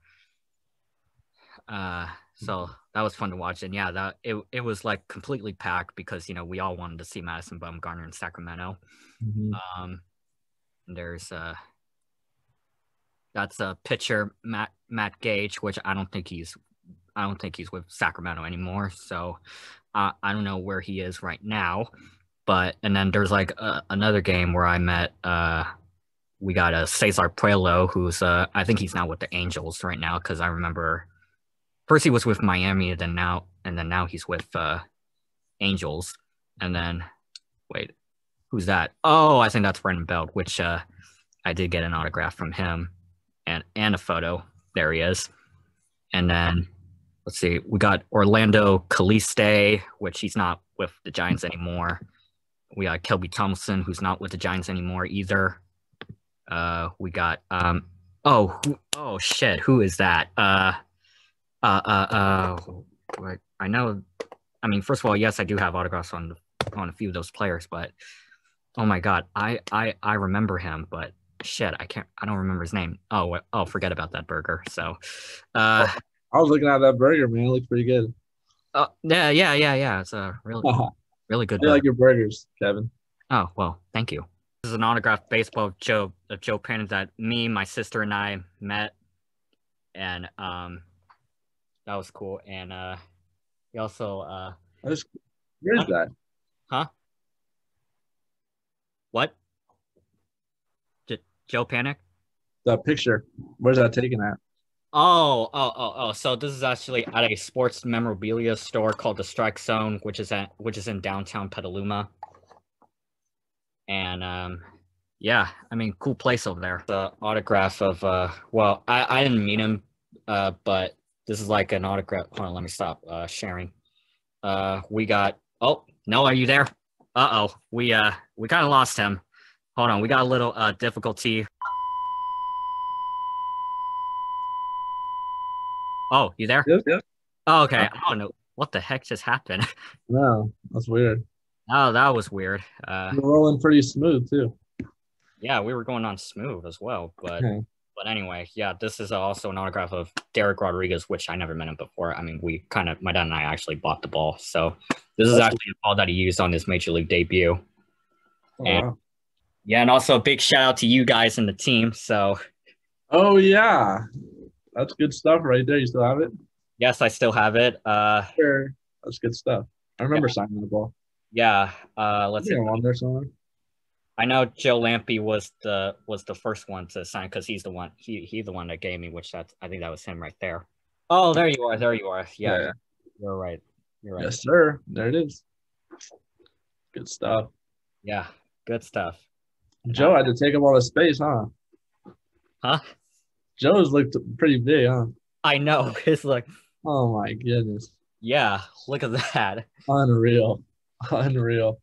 Uh, so that was fun to watch, and yeah, that it it was like completely packed because you know we all wanted to see Madison Bumgarner in Sacramento. Mm-hmm. Um, there's uh. That's a pitcher, Matt Matt Gage, which I don't think he's, I don't think he's with Sacramento anymore. So uh, I don't know where he is right now. But and then there's like uh, another game where I met. Uh, we got a Cesar Puello, who's uh, I think he's now with the Angels right now because I remember first he was with Miami, and then now and then now he's with uh, Angels. And then wait, who's that? Oh, I think that's Brandon Belt, which uh, I did get an autograph from him. And, and a photo. There he is. And then, let's see, we got Orlando Caliste, which he's not with the Giants anymore. We got Kelby Thompson, who's not with the Giants anymore either. Uh, we got, um, oh, who, oh, shit, who is that? Uh, uh, uh, uh, I know, I mean, first of all, yes, I do have autographs on, on a few of those players, but, oh my God, I, I, I remember him, but shit, I can't. I don't remember his name. Oh, oh, forget about that burger. So, uh, I was looking at that burger, man. It looks pretty good. Oh, yeah, yeah, yeah, yeah. It's a really, really good. I like your burgers, Kevin. Oh well, thank you. This is an autographed baseball of Joe of Joe Penn that me, my sister, and I met, and um, that was cool. And uh, he also uh, Where's, where's huh? that? Huh? What? Joe Panic? That picture. Where's that taken at? Oh, oh, oh, oh. So this is actually at a sports memorabilia store called the Strike Zone, which is at which is in downtown Petaluma. And um, yeah, I mean, cool place over there. The autograph of uh, well, I I didn't meet him, uh, but this is like an autograph. Hold on, let me stop uh sharing. Uh, we got. Oh no, are you there? Uh oh, we uh we kind of lost him. Hold on, we got a little uh, difficulty. Oh, you there? Yep, yep. Oh, okay. I don't know. What the heck just happened? No, that's weird. Oh, that was weird. Uh, You're rolling pretty smooth, too. Yeah, we were going on smooth as well. But Okay. but anyway, yeah, this is also an autograph of Derek Rodriguez, which I never met him before. I mean, we kind of, my dad and I actually bought the ball. So this is That's actually a ball that he used on his Major League debut. Oh, And- wow. Yeah, and also a big shout out to you guys in the team. So Oh, yeah. That's good stuff right there. You still have it? yes, I still have it. Uh, Sure. That's good stuff. I remember signing the ball. yeah. Uh, let's see. Yeah, on there somewhere. I know Joe Lampe was the was the first one to sign because he's the one he he's the one that gave me, which that's I think that was him right there. Oh, there you are, there you are. Yeah, Yeah. you're right. You're right. Yes, sir. There it is. Good stuff. Yeah, good stuff. Joe had to take up all the space, huh? Huh? Joe's looked pretty big, huh? I know. It's like Oh my goodness. Yeah, look at that. Unreal. Unreal.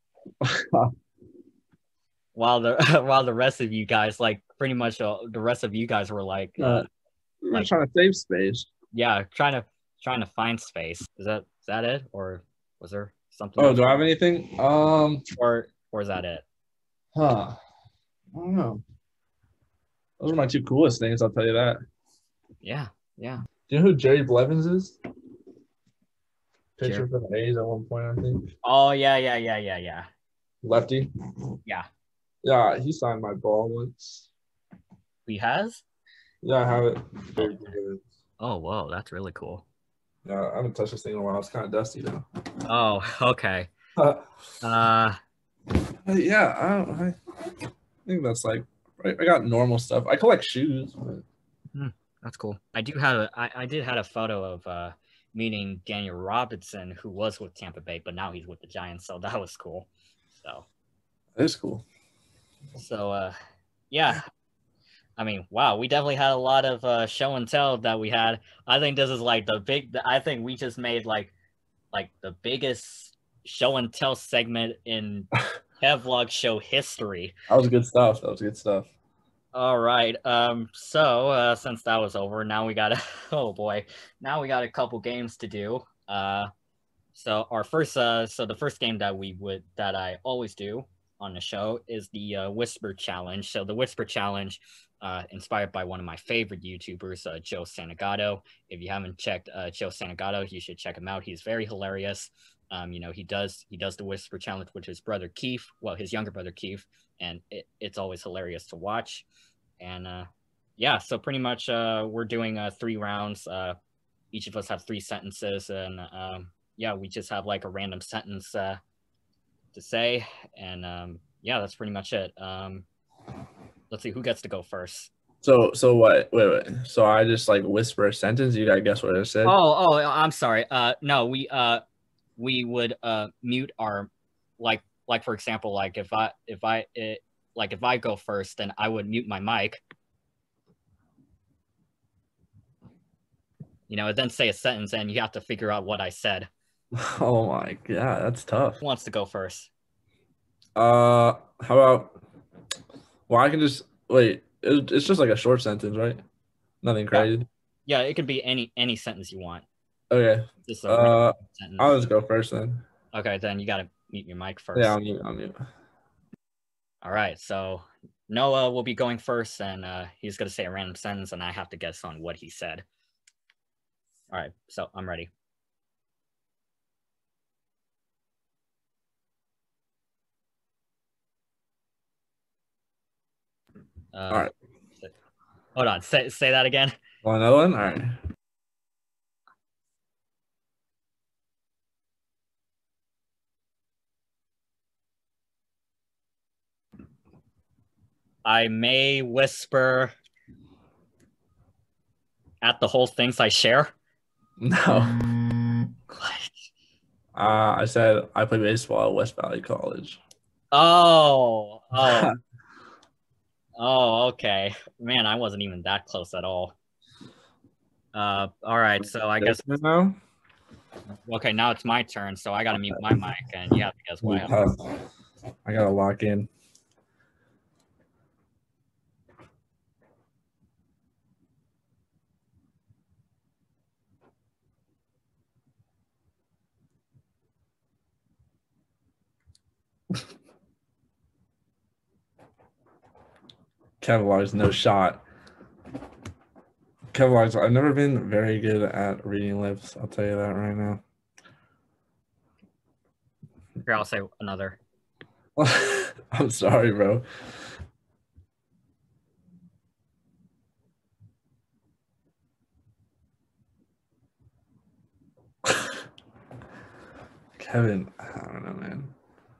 While the while the rest of you guys, like pretty much uh, the rest of you guys were like, uh, Uh, we're like trying to save space. yeah, trying to trying to find space. Is that is that it, or was there something Oh, else, do I have anything? Um, or or is that it? huh. I don't know. Those are my two coolest things, I'll tell you that. Yeah, yeah. Do you know who Jerry Blevins is? Jerry. Pitcher for the A's at one point, I think. Oh yeah, yeah, yeah, yeah, yeah. Lefty. Yeah. Yeah, he signed my ball once. He has? Yeah, I have it. Oh, oh, whoa, that's really cool. Yeah, I haven't touched this thing in a while. It's kind of dusty though. Oh, okay. uh, Uh, yeah, I, don't, I think that's like I, I got normal stuff. I collect shoes. But... hmm, that's cool. I do have a, I, I did had a photo of uh meeting Daniel Robinson, who was with Tampa Bay, but now he's with the Giants, so that was cool. So that is cool. So uh, yeah. I mean, wow, we definitely had a lot of uh, show and tell that we had. I think this is like the big. I think we just made like, like the biggest show and tell segment in Kevlogs Show history. That was good stuff. That was good stuff. All right. Um. So uh, since that was over, now we got a. Oh boy, now we got a couple games to do. Uh. So our first. Uh. So the first game that we would that I always do on the show is the uh, Whisper Challenge. So the Whisper Challenge. Uh, inspired by one of my favorite YouTubers, uh, Joe Santagato. If you haven't checked uh, Joe Santagato, you should check him out. He's very hilarious. Um, you know, he does he does the Whisper Challenge with his brother Keith, well, his younger brother Keith, and it, it's always hilarious to watch. And uh, yeah, so pretty much uh, we're doing uh, three rounds. Uh, each of us have three sentences, and um, yeah, we just have like a random sentence uh, to say, and um, yeah, that's pretty much it. Um, Let's see who gets to go first. So, so what? Wait, wait. So I just like whisper a sentence. You gotta guess what I said. Oh, oh, I'm sorry. Uh, no, we uh, we would uh mute our, like, like for example, like if I if I it, like if I go first, then I would mute my mic. You know, and then say a sentence, and you have to figure out what I said. Oh my god, that's tough. Who wants to go first? Uh, how about? Well, I can just wait. It, it's just like a short sentence, right? Nothing crazy. Yeah, yeah, it could be any any sentence you want. Okay. Just a uh, sentence. I'll just go first then. Okay, then you gotta mute your mic first. Yeah, I'll mute. I'll mute. All right, so Noah will be going first, and uh, he's gonna say a random sentence, and I have to guess on what he said. All right, so I'm ready. Uh, All right. Hold on. Say say that again. Want another one? All right. I may whisper at the whole things I share. No. Uh, I said I play baseball at West Valley College. Oh, oh, oh, okay. Man, I wasn't even that close at all. Uh, all right. So I guess now. Okay, now it's my turn. So I gotta mute my mic, and you have to guess what I have. I gotta lock in. Kevlogs, no shot. Kevlogs, I've never been very good at reading lips. I'll tell you that right now. Here, I'll say another. I'm sorry, bro. Kevin, I don't know, man.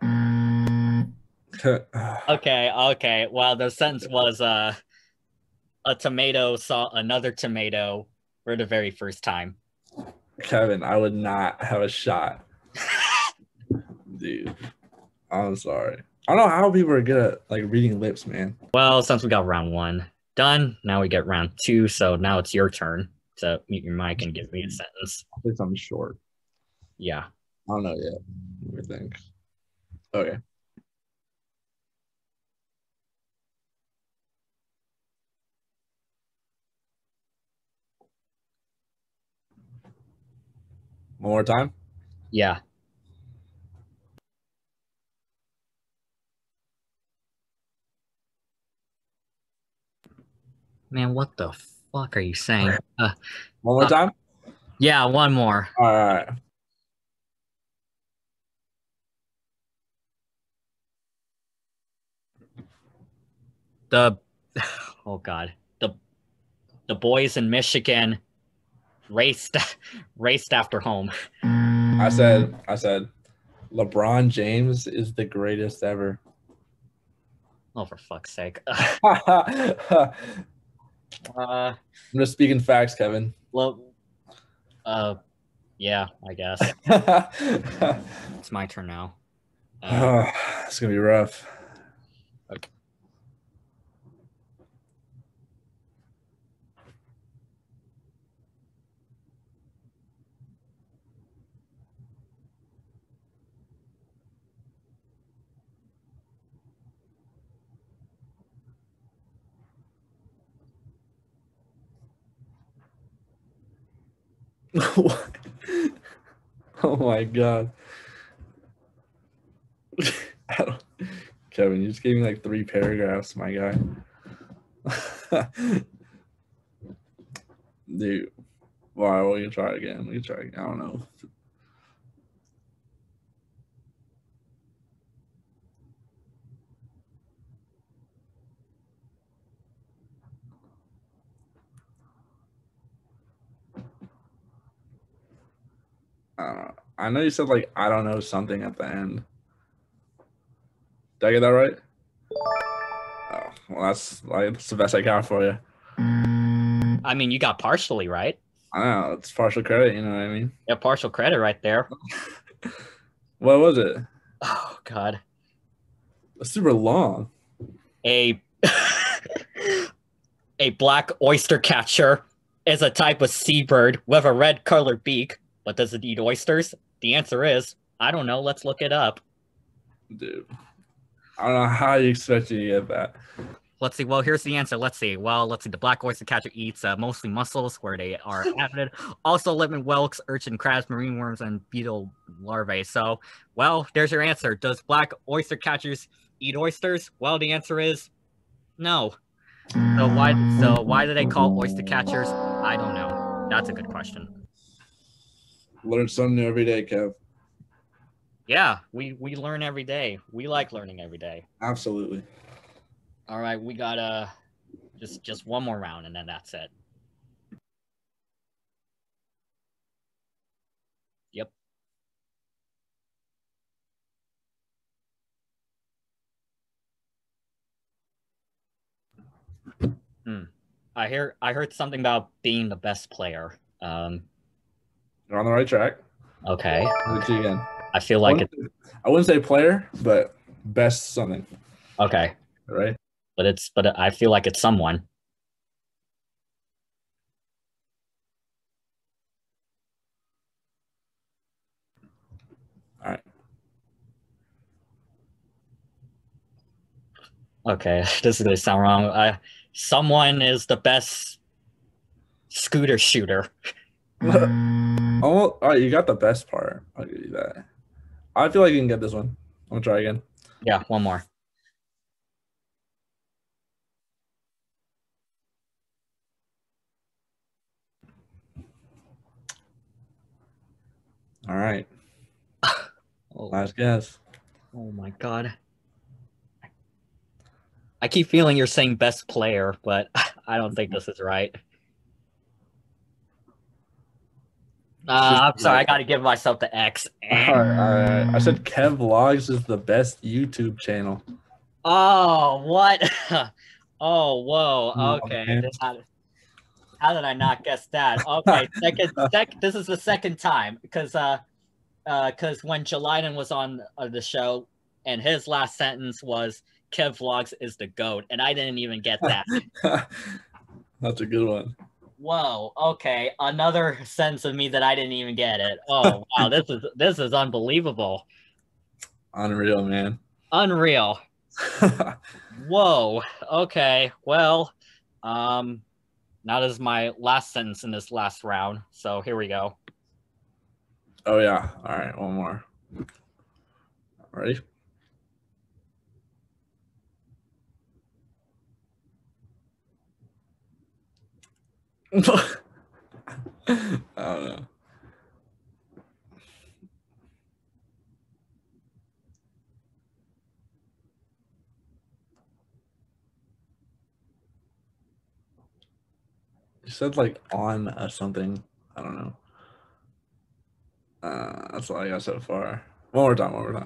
Okay, okay. Well, the sentence was uh, a tomato saw another tomato for the very first time. Kevin, I would not have a shot. Dude, I'm sorry. I don't know how people are good at like reading lips, man. Well, since we got round one done, now we get round two. So now it's your turn to mute your mic and give me a sentence. I think something short. Yeah. I don't know yet. Let me think. Okay. One more time? Yeah. Man, what the fuck are you saying? Uh, One more uh, time? Yeah, one more. All right. The oh god. The the boys in Michigan raced raced after home. I said, I said, LeBron James is the greatest ever. Oh, for fuck's sake. I'm uh, just speaking facts, Kevin. well, uh, yeah, I guess. It's my turn now. Uh, it's going to be rough. Okay. Oh my god. Kevin, you just gave me like three paragraphs, my guy. Dude. Why? Well, you try again. We can try again. I don't know. Uh, I know you said like I don't know something at the end. Did I get that right? Oh, well, that's like that's the best I got for you. I mean, you got partially right. I know it's partial credit. You know what I mean? Yeah, partial credit right there. What was it? Oh god. It's super long. A a black oyster catcher is a type of seabird with a red colored beak, but does it eat oysters? The answer is I don't know. Let's look it up. Dude, I don't know how you expect you to get that. Let's see. Well, here's the answer. Let's see. Well, let's see. The black oyster catcher eats uh, mostly mussels, where they are avid. Also, live in whelks, urchin, crabs, marine worms, and beetle larvae. So, well, there's your answer. Does black oyster catchers eat oysters? Well, the answer is no. So why? So why do they call oyster catchers? I don't know. That's a good question. Learn something new every day, Kev. Yeah, we we learn every day. We like learning every day. Absolutely. All right, we got uh just just one more round and then that's it. Yep. Hmm. I hear I heard something about being the best player. Um You're on the right track. okay. Let's see again. I feel like I it I wouldn't say player, but best something. okay. Right? But it's but I feel like it's someone. All right. Okay, this is gonna sound wrong. I someone is the best scooter shooter. Oh, all right, you got the best part. I'll give you that. I feel like you can get this one. I'm gonna try again. Yeah, one more. All right. Oh, Last guess. oh my god. I keep feeling you're saying best player, but I don't think this is right. Uh, I'm sorry, I gotta give myself the X. All right, all right. I said Kevlogs is the best YouTube channel. Oh, what? Oh, whoa. Oh, Okay. man. How, how did I not guess that? Okay, second, sec, this is the second time because uh, uh, because when Jeliden was on uh, the show, and his last sentence was "Kevlogs is the goat," and I didn't even get that. That's a good one. Whoa. Okay. Another sense of me that I didn't even get it. Oh wow. This is this is unbelievable. Unreal, man. Unreal. Whoa. Okay. Well, um, now this is my last sentence in this last round. So here we go. Oh yeah. All right. One more. Ready? I don't know. You said like on uh, something. I don't know. Uh, that's all I got so far. One more time. One more time.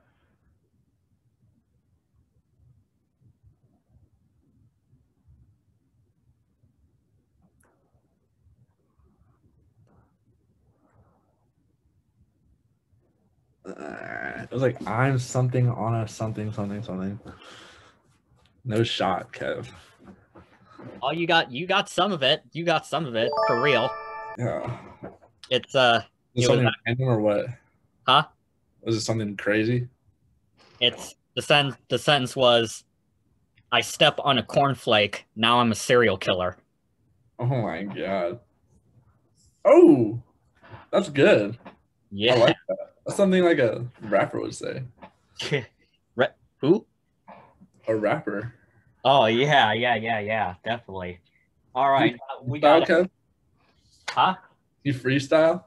Uh, it was like I'm something on a something something something. No shot, Kev. Oh, you got you got some of it. You got some of it for real. Yeah. It's uh. Was it It something was, random or what? huh? Was it something crazy? It's the sentence. The sentence was, "I step on a cornflake. Now I'm a serial killer." Oh my god. Oh, that's good. Yeah. I like that. That's something like a rapper would say. Re- Who? A rapper. Oh yeah, yeah, yeah, yeah, definitely. All right, uh, we Style, got. Kev? Huh? You freestyle?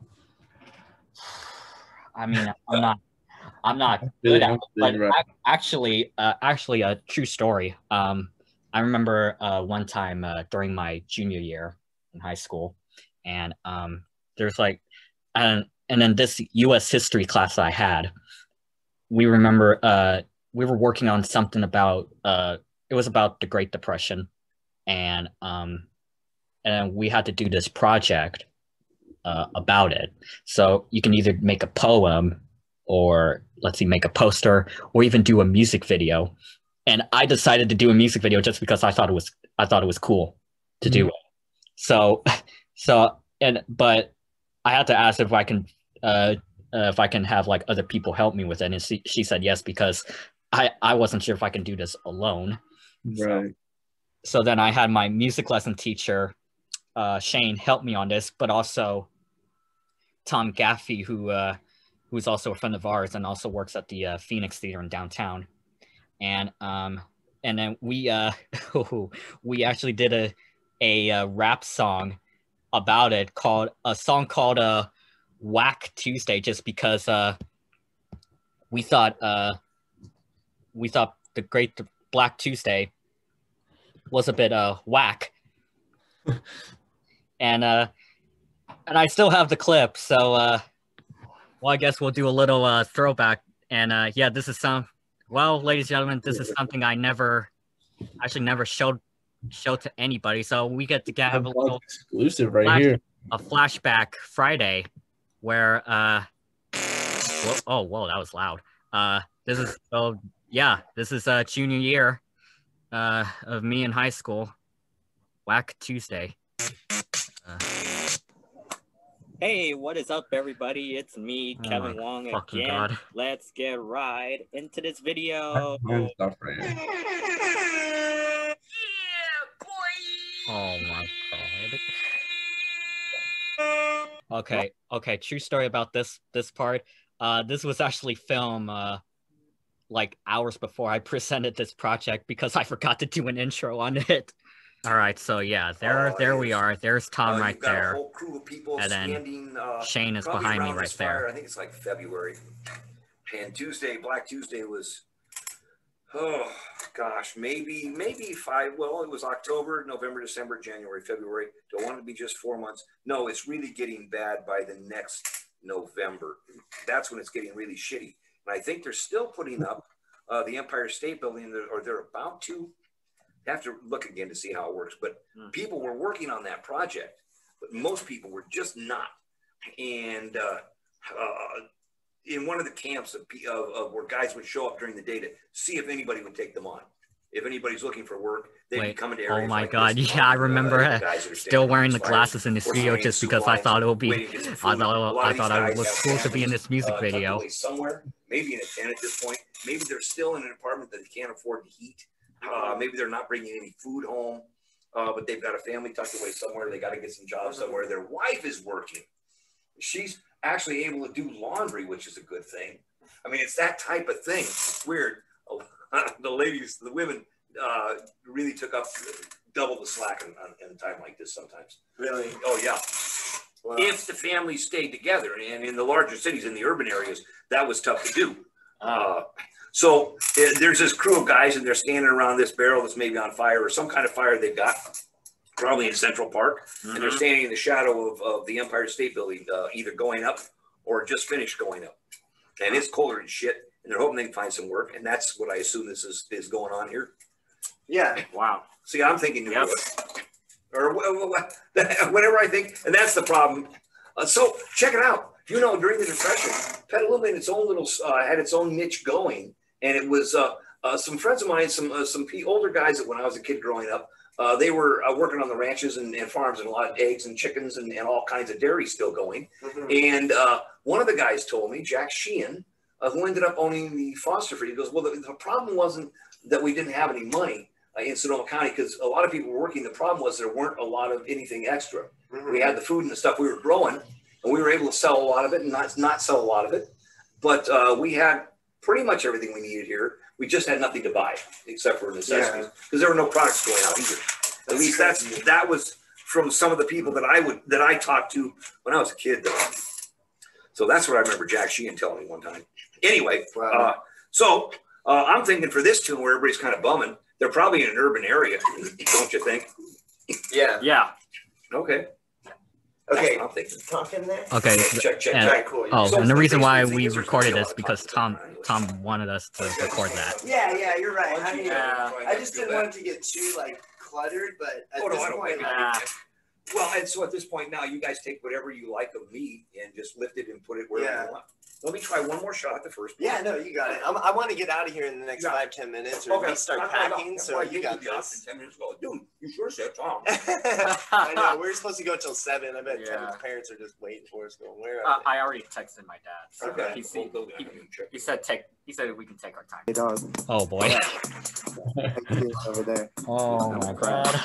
I mean, I'm not. I'm not I'm good kidding, at I'm it, but kidding, bro. ac- actually, uh, actually, a true story. Um, I remember uh, one time uh, during my junior year in high school, and um, there's like, and and in this U S history class I had, we remember uh, we were working on something about uh, it was about the Great Depression, and um, and we had to do this project uh, about it. So you can either make a poem or let's see, make a poster or even do a music video. And I decided to do a music video just because I thought it was I thought it was cool to do it. So so and but I had to ask if I can uh, uh, if I can have like other people help me with it, and she, she said yes because I I wasn't sure if I can do this alone. Right. So, so then I had my music lesson teacher uh, Shane help me on this, but also Tom Gaffey, who uh, who's also a friend of ours and also works at the uh, Phoenix Theater in downtown, and um, and then we uh, we actually did a a uh, rap song about it called a song called uh, Whack Tuesday, just because uh, we thought uh, we thought the Great Black Tuesday was a bit uh, whack, and uh, and I still have the clip, so uh, well, I guess we'll do a little uh, throwback. And uh, yeah, this is some. Well, ladies and gentlemen, this is something I never, actually never showed showed to anybody. So we get to have a little exclusive right flash, here. a flashback Friday, where uh, whoa, oh whoa, that was loud. Uh, this is oh yeah, this is uh junior year, uh, of me in high school. Whack Tuesday. Uh, Hey, what is up, everybody? It's me, Oh Kevin my Wong fucking again. God. Let's get right into this video. Good stuff right here. Yeah, boy. Oh my god. Okay, okay. True story about this this part. Uh, this was actually filmed uh, like hours before I presented this project because I forgot to do an intro on it. All right, so yeah, there, Uh, there we it's- are. There's Tom Uh, right you've got there. a whole crew of people And then standing. Uh, Shane is probably behind me around right this fire. there. I think it's like February. And Tuesday, Black Tuesday was, oh gosh, maybe maybe five. Well, it was October, November, December, January, February. Don't want it to be just four months. No, it's really getting bad by the next November. That's when it's getting really shitty. And I think they're still putting up uh, the Empire State Building, or they're about to. Have to look again to see how it works, but mm. people were working on that project, but most people were just not. And uh, uh, in one of the camps of, of, of where guys would show up during the day to see if anybody would take them on. if anybody's looking for work, they'd Wait, be coming to areas oh my like God, this. yeah, I remember uh, uh, still wearing the glasses in the studio just because I thought it would be, I thought, I thought I would look cool to be in this music uh, video. Somewhere, maybe in a tent at this point. Maybe they're still in an apartment that they can't afford to heat. Uh, maybe they're not bringing any food home, uh, but they've got a family tucked away somewhere. They got to get some jobs somewhere. Their wife is working. She's actually able to do laundry, which is a good thing. I mean, it's that type of thing. It's weird. The ladies, the women uh, really took up double the slack in, in a time like this sometimes. Really? Oh, yeah. Wow. If the families stayed together, and in the larger cities, in the urban areas, that was tough to do. Uh, so uh, there's this crew of guys, and they're standing around this barrel that's maybe on fire or some kind of fire they've got, probably in Central Park, mm-hmm. and they're standing in the shadow of, of the Empire State Building, uh, either going up or just finished going up. And it's colder than shit, and they're hoping they can find some work, and that's what I assume this is, is going on here. Yeah. Wow. See, I'm thinking New York. Or whatever I think, and that's the problem. Uh, so check it out. You know, during the Depression, Petaluma in its own little uh, had its own niche going, and it was uh, uh, some friends of mine, some uh, some older guys that when I was a kid growing up, uh, they were uh, working on the ranches and, and farms, and a lot of eggs and chickens and, and all kinds of dairy still going. Mm-hmm. And uh, one of the guys told me, Jack Sheehan, uh, who ended up owning the Foster Fruit, he goes, well, the, the problem wasn't that we didn't have any money uh, in Sonoma County, because a lot of people were working. The problem was there weren't a lot of anything extra. Mm-hmm. We had the food and the stuff we were growing, and we were able to sell a lot of it and not, not sell a lot of it. But uh, we had pretty much everything we needed here. We just had nothing to buy except for necessities, because yeah. there were no products going out either. At that's least that's crazy. That was from some of the people that I would that I talked to when I was a kid. Though. So that's what I remember Jack Sheehan telling me one time. Anyway, wow. uh, so uh, I'm thinking for this tune where everybody's kind of bumming, they're probably in an urban area, don't you think? Yeah. Yeah. Okay. Okay, I'm thinking. Talking there. Okay. Check, check, and, check. Cool. Oh, so and the reason why we recorded this because Tom Tom wanted us to record that. Yeah, yeah, you're right. I mean, yeah. I just didn't want it to get too like cluttered, but at oh, no, this I don't point, like it. Well, and so at this point now, you guys take whatever you like of me and just lift it and put it wherever yeah. you want. Let me try one more shot at the first one. Yeah, no, you got it. I'm, I want to get out of here in the next yeah. five, ten minutes, or okay. at least start packing. So you got this. Ten minutes ago, dude, you sure said Tom. I know. We were supposed to go till seven. I bet yeah. Kevin's parents are just waiting for us. Going, where are uh, they? I already texted my dad. So okay. He, he, he, he said take. He said we can take our time. Hey, dog. Oh boy. Over there. Oh my God.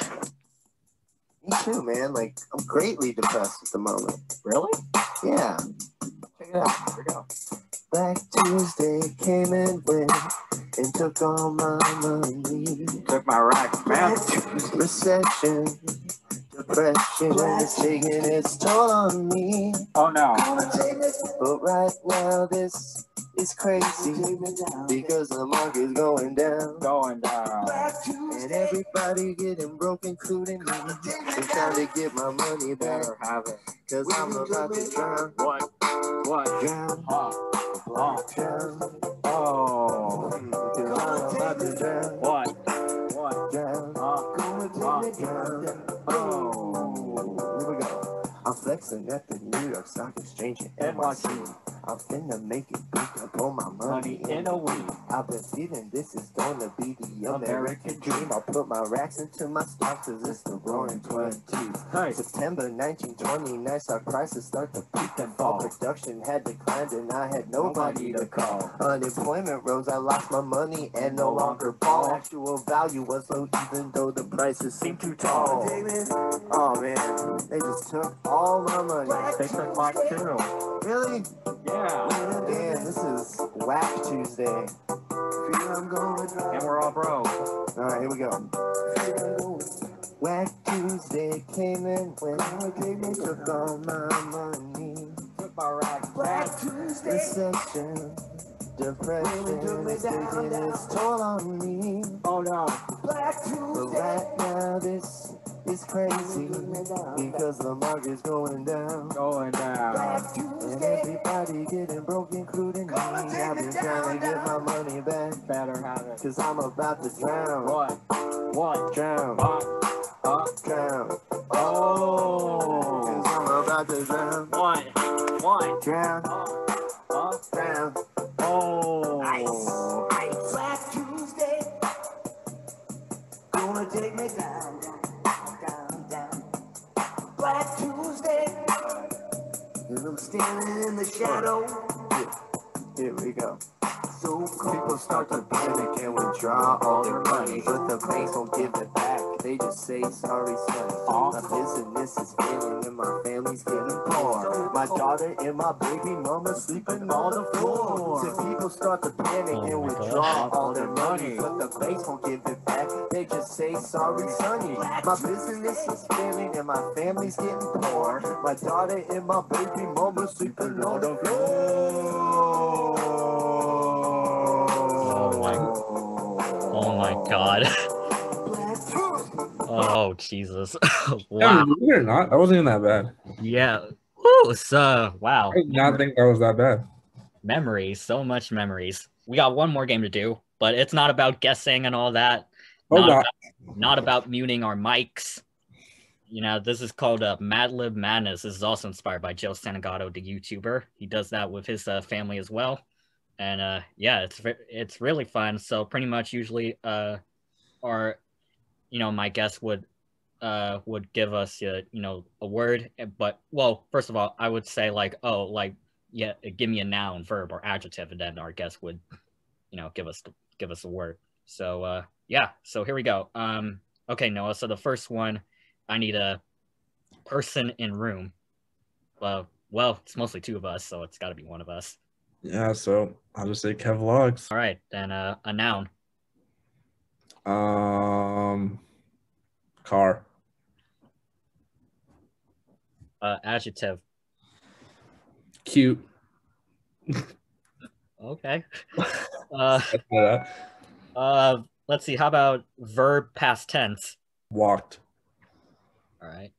Me too, man. Like, I'm greatly depressed at the moment. Really? Yeah. Check it out. Here we go. Black Tuesday came and went and took all my money. Took my rack, man. Recession, depression is taking its toll on me. Oh no. But right now this is crazy because the market's going down. Going down. And everybody getting broke, including me. I'm trying to get my money back. Cause I'm about to drown. What? What? Drown. Oh. Oh. Drown. Oh. Cause I'm about to drown. What? What? Drown. Oh. Oh. Drown. Oh. Here we go. I'm flexing at the New York Stock Exchange and N Y C. I'm finna make it big up on my money in a week. I've been feeling this is gonna be the American dream. I'll put my racks into my stocks cause it's the roaring twenties. Nice. September nineteen twenty-nine, stock prices start to peak and fall. Production had declined and I had nobody to call. Unemployment rose, I lost my money and no longer ball. Actual value was low even though the prices seemed too tall. Oh man, they just took all my money. They took mine too. Really? Yeah. Damn, this is Whack Tuesday. And we're all broke. Alright, here we go. Whack Tuesday came and went. Took all my money. Took my rack. Whack Tuesday. Recession, depression is taking its toll on me. Oh no. Black Tuesday. But right now this is crazy because the market's going down. Going down. And everybody getting broke, including me. I've been trying to get my money back. Better have it. Cause I'm about to drown. What? What? Drown. What? Huh? Drown. Oh. Cause I'm about to drown. What? What? Drown. Huh? Drown. Oh. Ice. Ice. Black Tuesday. take me down, down, down, down. Black Tuesday, and I'm standing in the shadow. Here, here we go. So people start to panic and withdraw all their money, but the banks won't give it back. They just say sorry, son. My business is failing and my family's getting poor. My daughter and my baby mama sleeping on the floor. So people start to panic Oh and my withdraw all their money, but the banks won't give it back. They just say sorry, sonny. My business is failing and my family's getting poor. My daughter and my baby mama sleeping on the floor. Oh my, oh my God. Oh, Jesus. Wow. Yeah, believe it or not, that wasn't even that bad. Yeah. Woo, so, wow. I did not think that was that bad. Memories. So much memories. We got one more game to do, but it's not about guessing and all that. Oh, Not, God. about, not about muting our mics. You know, this is called uh, Mad Lib Madness. This is also inspired by Joe Santagato, the YouTuber. He does that with his uh, family as well. And uh, yeah, it's it's really fun. So pretty much usually uh, our, you know, my guest would uh, would give us, uh, you know, a word. But, well, first of all, I would say like, oh, like, yeah, give me a noun, verb, or adjective. And then our guest would, you know, give us give us a word. So uh, yeah, so here we go. Um, okay, Noah, so the first one, I need a person in room. Well, well, it's mostly two of us, so it's got to be one of us. Yeah, so I'll just say Kevlogs. All right, then uh, a noun. Um, car. Uh, adjective. Cute. Okay. Uh, Uh, uh, let's see. How about verb past tense? walked. All right.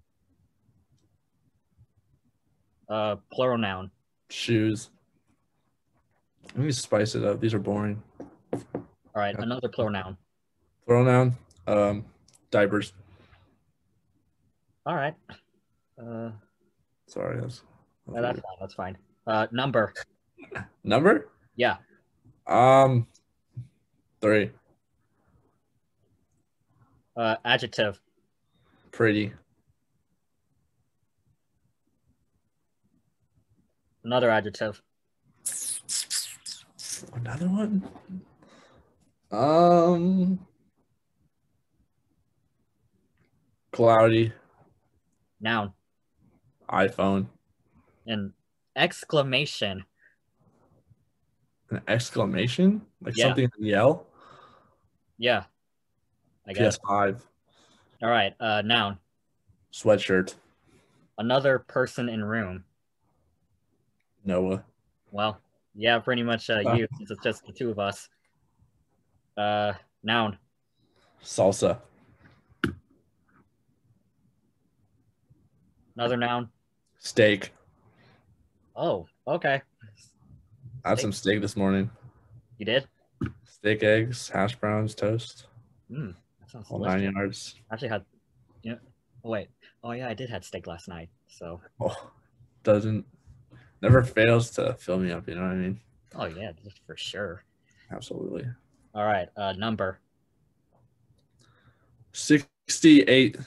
Uh, plural noun. Shoes. Let me spice it up. These are boring. All right, another plural noun. Plural noun. Um, diapers. All right. Uh, Sorry, that's, yeah, that's fine. That's fine. Uh, number. number. Yeah. Um, three. Uh, adjective. Pretty. Another adjective. Another one. Um, cloudy. Noun. iPhone. An exclamation. An exclamation, like Yeah. something to yell. Yeah. I guess. P S five. All right. Uh, noun. Sweatshirt. Another person in room. Noah. Well, yeah, pretty much uh, you, since it's just the two of us. Uh, noun. Salsa. Another noun. Steak. Oh, okay. I had some steak this morning. You did? Steak, eggs, hash browns, toast. Hmm. That sounds All delicious. nine yards. I actually had, you know, oh wait. Oh yeah, I did have steak last night. So. Oh, doesn't never fails to fill me up. You know what I mean? Oh yeah, just for sure. Absolutely. All right. Uh, number. Sixty-eight.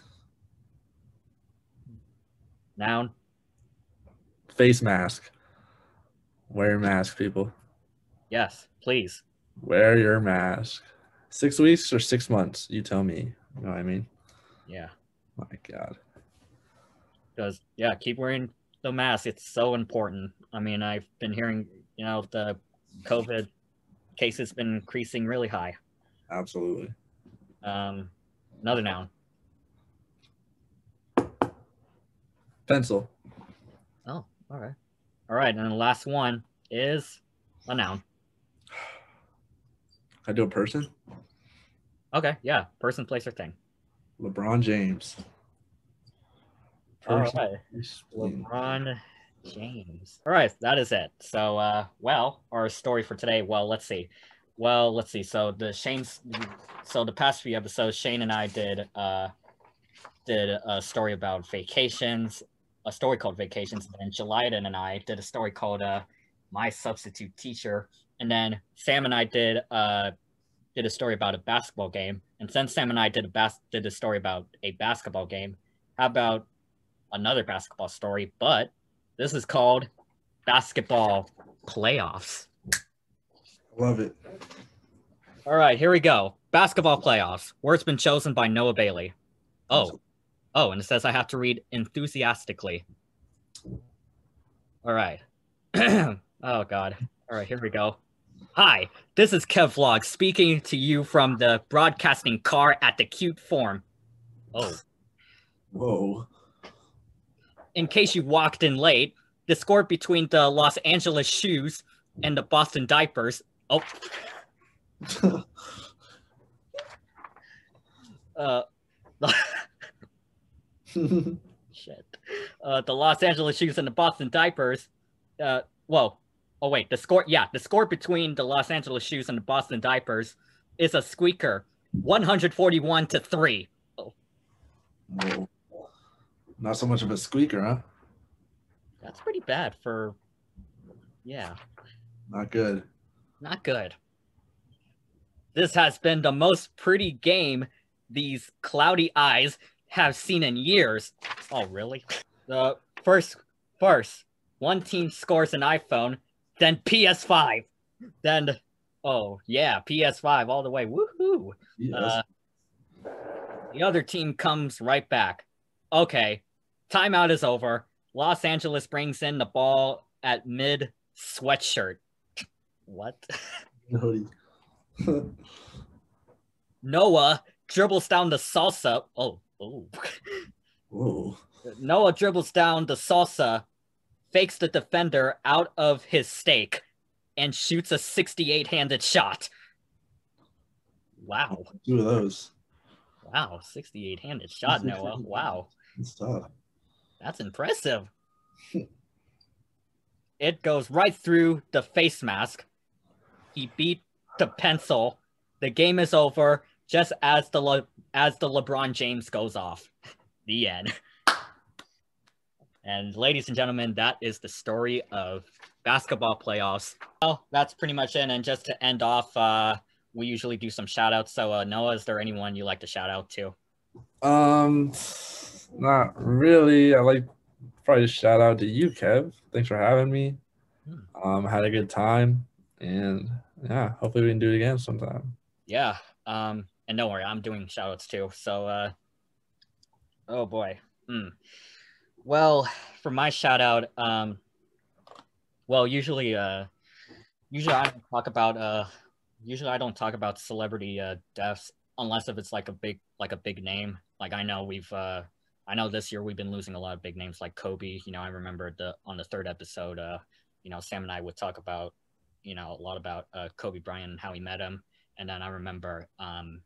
Noun. Face mask. Wear your mask, people. Yes, please. Wear your mask. Six weeks or six months? You tell me. You know what I mean? Yeah. My God. Because yeah, keep wearing the mask. It's so important. I mean, I've been hearing, you know, the COVID cases been increasing really high. Absolutely. Um, another noun. Pencil. Oh, all right. All right, and the last one is a noun. I do a person. Okay, yeah, person, place, or thing. LeBron James. All Person. right, LeBron James. All right, that is it. So, uh, well, our story for today. Well, let's see. Well, let's see. So the Shane's. So the past few episodes, Shane and I did uh, did a story about vacations. A story called Vacations, and then Jelidan and I did a story called uh, My Substitute Teacher, and then Sam and I did uh, did a story about a basketball game. And since Sam and I did a bas- did a story about a basketball game, how about another basketball story? But this is called Basketball Playoffs. Love it. All right, here we go. Basketball Playoffs. Word's been chosen by Noah Bailey. Oh, oh, and it says I have to read enthusiastically. All right. Oh, God. All right, here we go. Hi, this is Kevlogs speaking to you from the broadcasting car at the Cute Forum. Oh. Whoa. In case you walked in late, the score between the Los Angeles Shoes and the Boston Diapers. Oh. uh, shit. Uh, the Los Angeles Shoes and the Boston Diapers. Uh, whoa. Oh, wait. The score. Yeah, the score between the Los Angeles Shoes and the Boston Diapers is a squeaker, one forty-one to three. Oh. Whoa. Not so much of a squeaker, huh? That's pretty bad for. Yeah. Not good. Not good. This has been the most pretty game these cloudy eyes have seen in years. Oh, really? The first, first, one team scores an iPhone, then P S five, then, oh yeah, P S five all the way. Woohoo! Yes. Uh, the other team comes right back. Okay, timeout is over. Los Angeles brings in the ball at mid sweatshirt. What? Hoodie. Noah dribbles down the salsa. Oh, oh. Whoa. Noah dribbles down the salsa, fakes the defender out of his stake, and shoots a sixty-eight handed shot. Wow. Two of those. Wow, sixty-eight handed shot, Noah. Wow. That's tough. That's impressive. It goes right through the face mask. He beat the pencil. The game is over just as the Le- as the LeBron James goes off. The end. And ladies and gentlemen, that is the story of basketball playoffs. Well, that's pretty much it. And just to end off, uh, we usually do some shout outs. So uh, Noah, is there anyone you like to shout out to? Um, not really. I like probably just shout out to you, Kev. Thanks for having me. Hmm. Um, I had a good time, and yeah, hopefully we can do it again sometime. Yeah. Um, and don't worry, I'm doing shout outs too. So, uh, oh boy. Hmm. Well, for my shout out, um, well, usually, uh, usually I don't talk about, uh, usually I don't talk about celebrity uh, deaths unless if it's like a big, like a big name. Like I know we've, uh, I know this year we've been losing a lot of big names like Kobe. You know, I remember the on the third episode, uh, you know, Sam and I would talk about, you know, a lot about uh, Kobe Bryant and how he met him. And then I remember, um,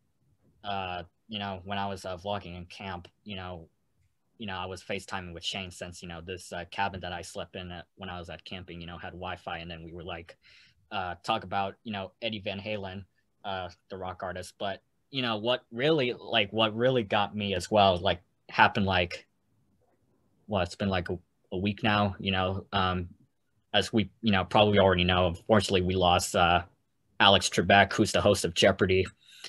uh, you know, when I was uh, vlogging in camp, you know, you know, I was FaceTiming with Shane since, you know, this uh, cabin that I slept in at, when I was at camping, you know, had Wi-Fi. And then we were like, uh, talk about, you know, Eddie Van Halen, uh, the rock artist. But, you know, what really, like, what really got me as well, like, happened like, well, it's been like a, a week now, you know, um, as we, you know, probably already know, unfortunately, we lost uh, Alex Trebek, who's the host of Jeopardy.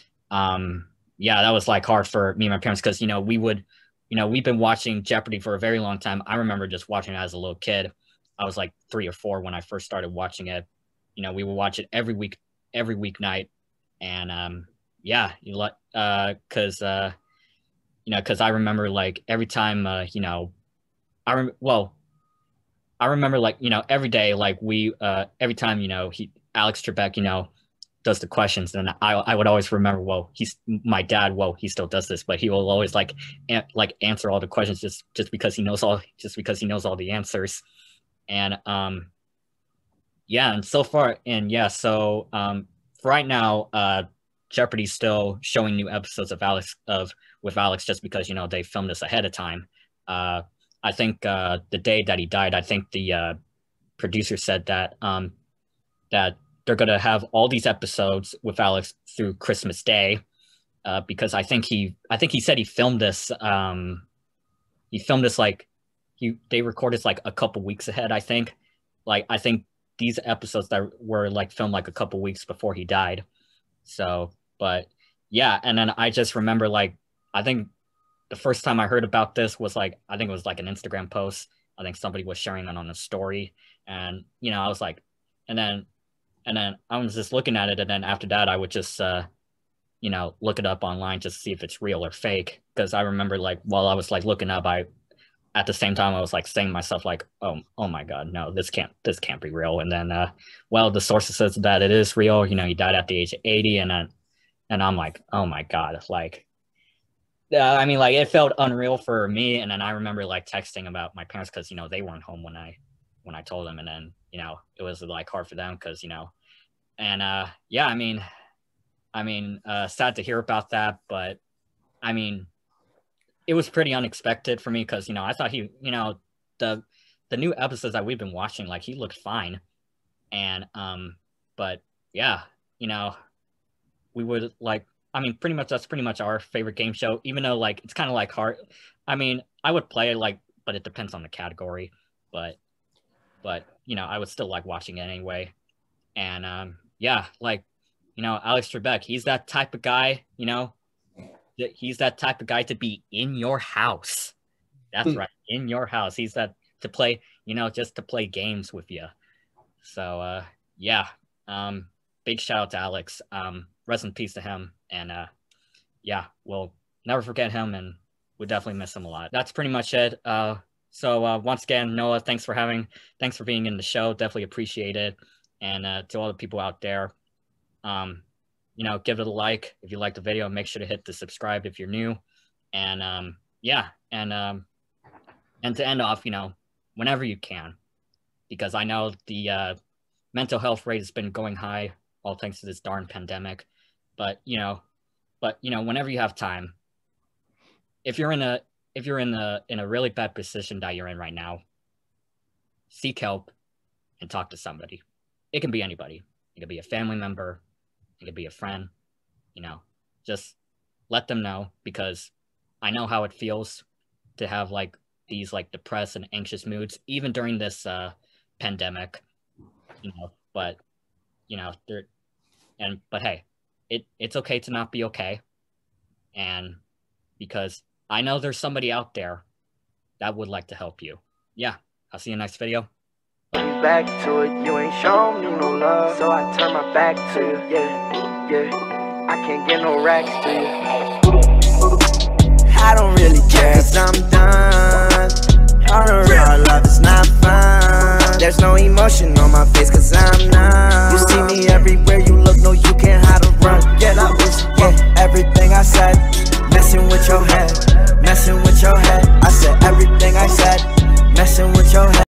Um, yeah, that was like hard for me and my parents because, you know, we would, you know, we've been watching Jeopardy for a very long time. I remember just watching it as a little kid. I was like three or four when I first started watching it. You know, we would watch it every week, every weeknight. And um, yeah, you let, uh, cause, uh, you know, cause I remember like every time, uh, you know, I rem- well, I remember like, you know, every day, like we, uh, every time, you know, he, Alex Trebek, you know, does the questions, and I, I would always remember, well, he's my dad. Well, he still does this, but he will always like, an, like answer all the questions just, just because he knows all, just because he knows all the answers. And, um, yeah. And so far, and yeah, so, um, for right now, uh, Jeopardy's still showing new episodes of Alex of with Alex, just because, you know, they filmed this ahead of time. Uh, I think, uh, the day that he died, I think the, uh, producer said that, um, that they're going to have all these episodes with Alex through Christmas Day, uh, because I think he, I think he said he filmed this. Um, he filmed this like he, they recorded like a couple weeks ahead. I think, like I think these episodes that were like filmed like a couple weeks before he died. So, but yeah, and then I just remember like I think the first time I heard about this was like I think it was like an Instagram post. I think somebody was sharing it on a story, and you know I was like, and then and then I was just looking at it, and then after that I would just uh, you know look it up online just to see if it's real or fake. Because I remember like while I was like looking up, I at the same time I was like saying to myself like, oh oh my god, no, this can't this can't be real. And then uh, well, the sources says that it is real. You know, he died at the age of eighty, and then and I'm like, oh my god, like. Uh, I mean, like it felt unreal for me, and then I remember like texting about my parents because you know they weren't home when I when I told them, and then you know it was like hard for them because you know, and uh, yeah, I mean, I mean, uh, sad to hear about that, but I mean, it was pretty unexpected for me because you know I thought he, you know, the the new episodes that we've been watching, like he looked fine, and um, but yeah, you know, we would like. I mean, pretty much that's pretty much our favorite game show, even though like it's kind of like hard. I mean, I would play it like, but it depends on the category. But, but you know, I would still like watching it anyway. And um, yeah, like you know, Alex Trebek, he's that type of guy. You know, he's that type of guy to be in your house. That's right, in your house. He's that to play. You know, just to play games with you. So uh, yeah, um, big shout out to Alex. Um, rest in peace to him. And uh, yeah, we'll never forget him, and we'll definitely miss him a lot. That's pretty much it. Uh, so uh, once again, Noah, thanks for having, thanks for being in the show. Definitely appreciate it. And uh, to all the people out there, um, you know, give it a like if you like the video. Make sure to hit the subscribe if you're new. And um, yeah, and um, and to end off, you know, whenever you can, because I know the uh, mental health rate has been going high, all thanks to this darn pandemic. But, you know, but, you know, whenever you have time, if you're in a, if you're in a, in a really bad position that you're in right now, seek help and talk to somebody. It can be anybody. It could be a family member. It could be a friend, you know, just let them know, because I know how it feels to have like these like depressed and anxious moods, even during this uh, pandemic, you know, but, you know, they're, and, but hey, It it's okay to not be okay, and because I know there's somebody out there that would like to help you. Yeah, I'll see you in the next video. Back to it, you ain't shown me no love, so I turn my back to you. Yeah, yeah, I can't get no racks to you. I don't really care, cause I'm done. All the real love is not fun. There's no emotion on my face, cause I'm not.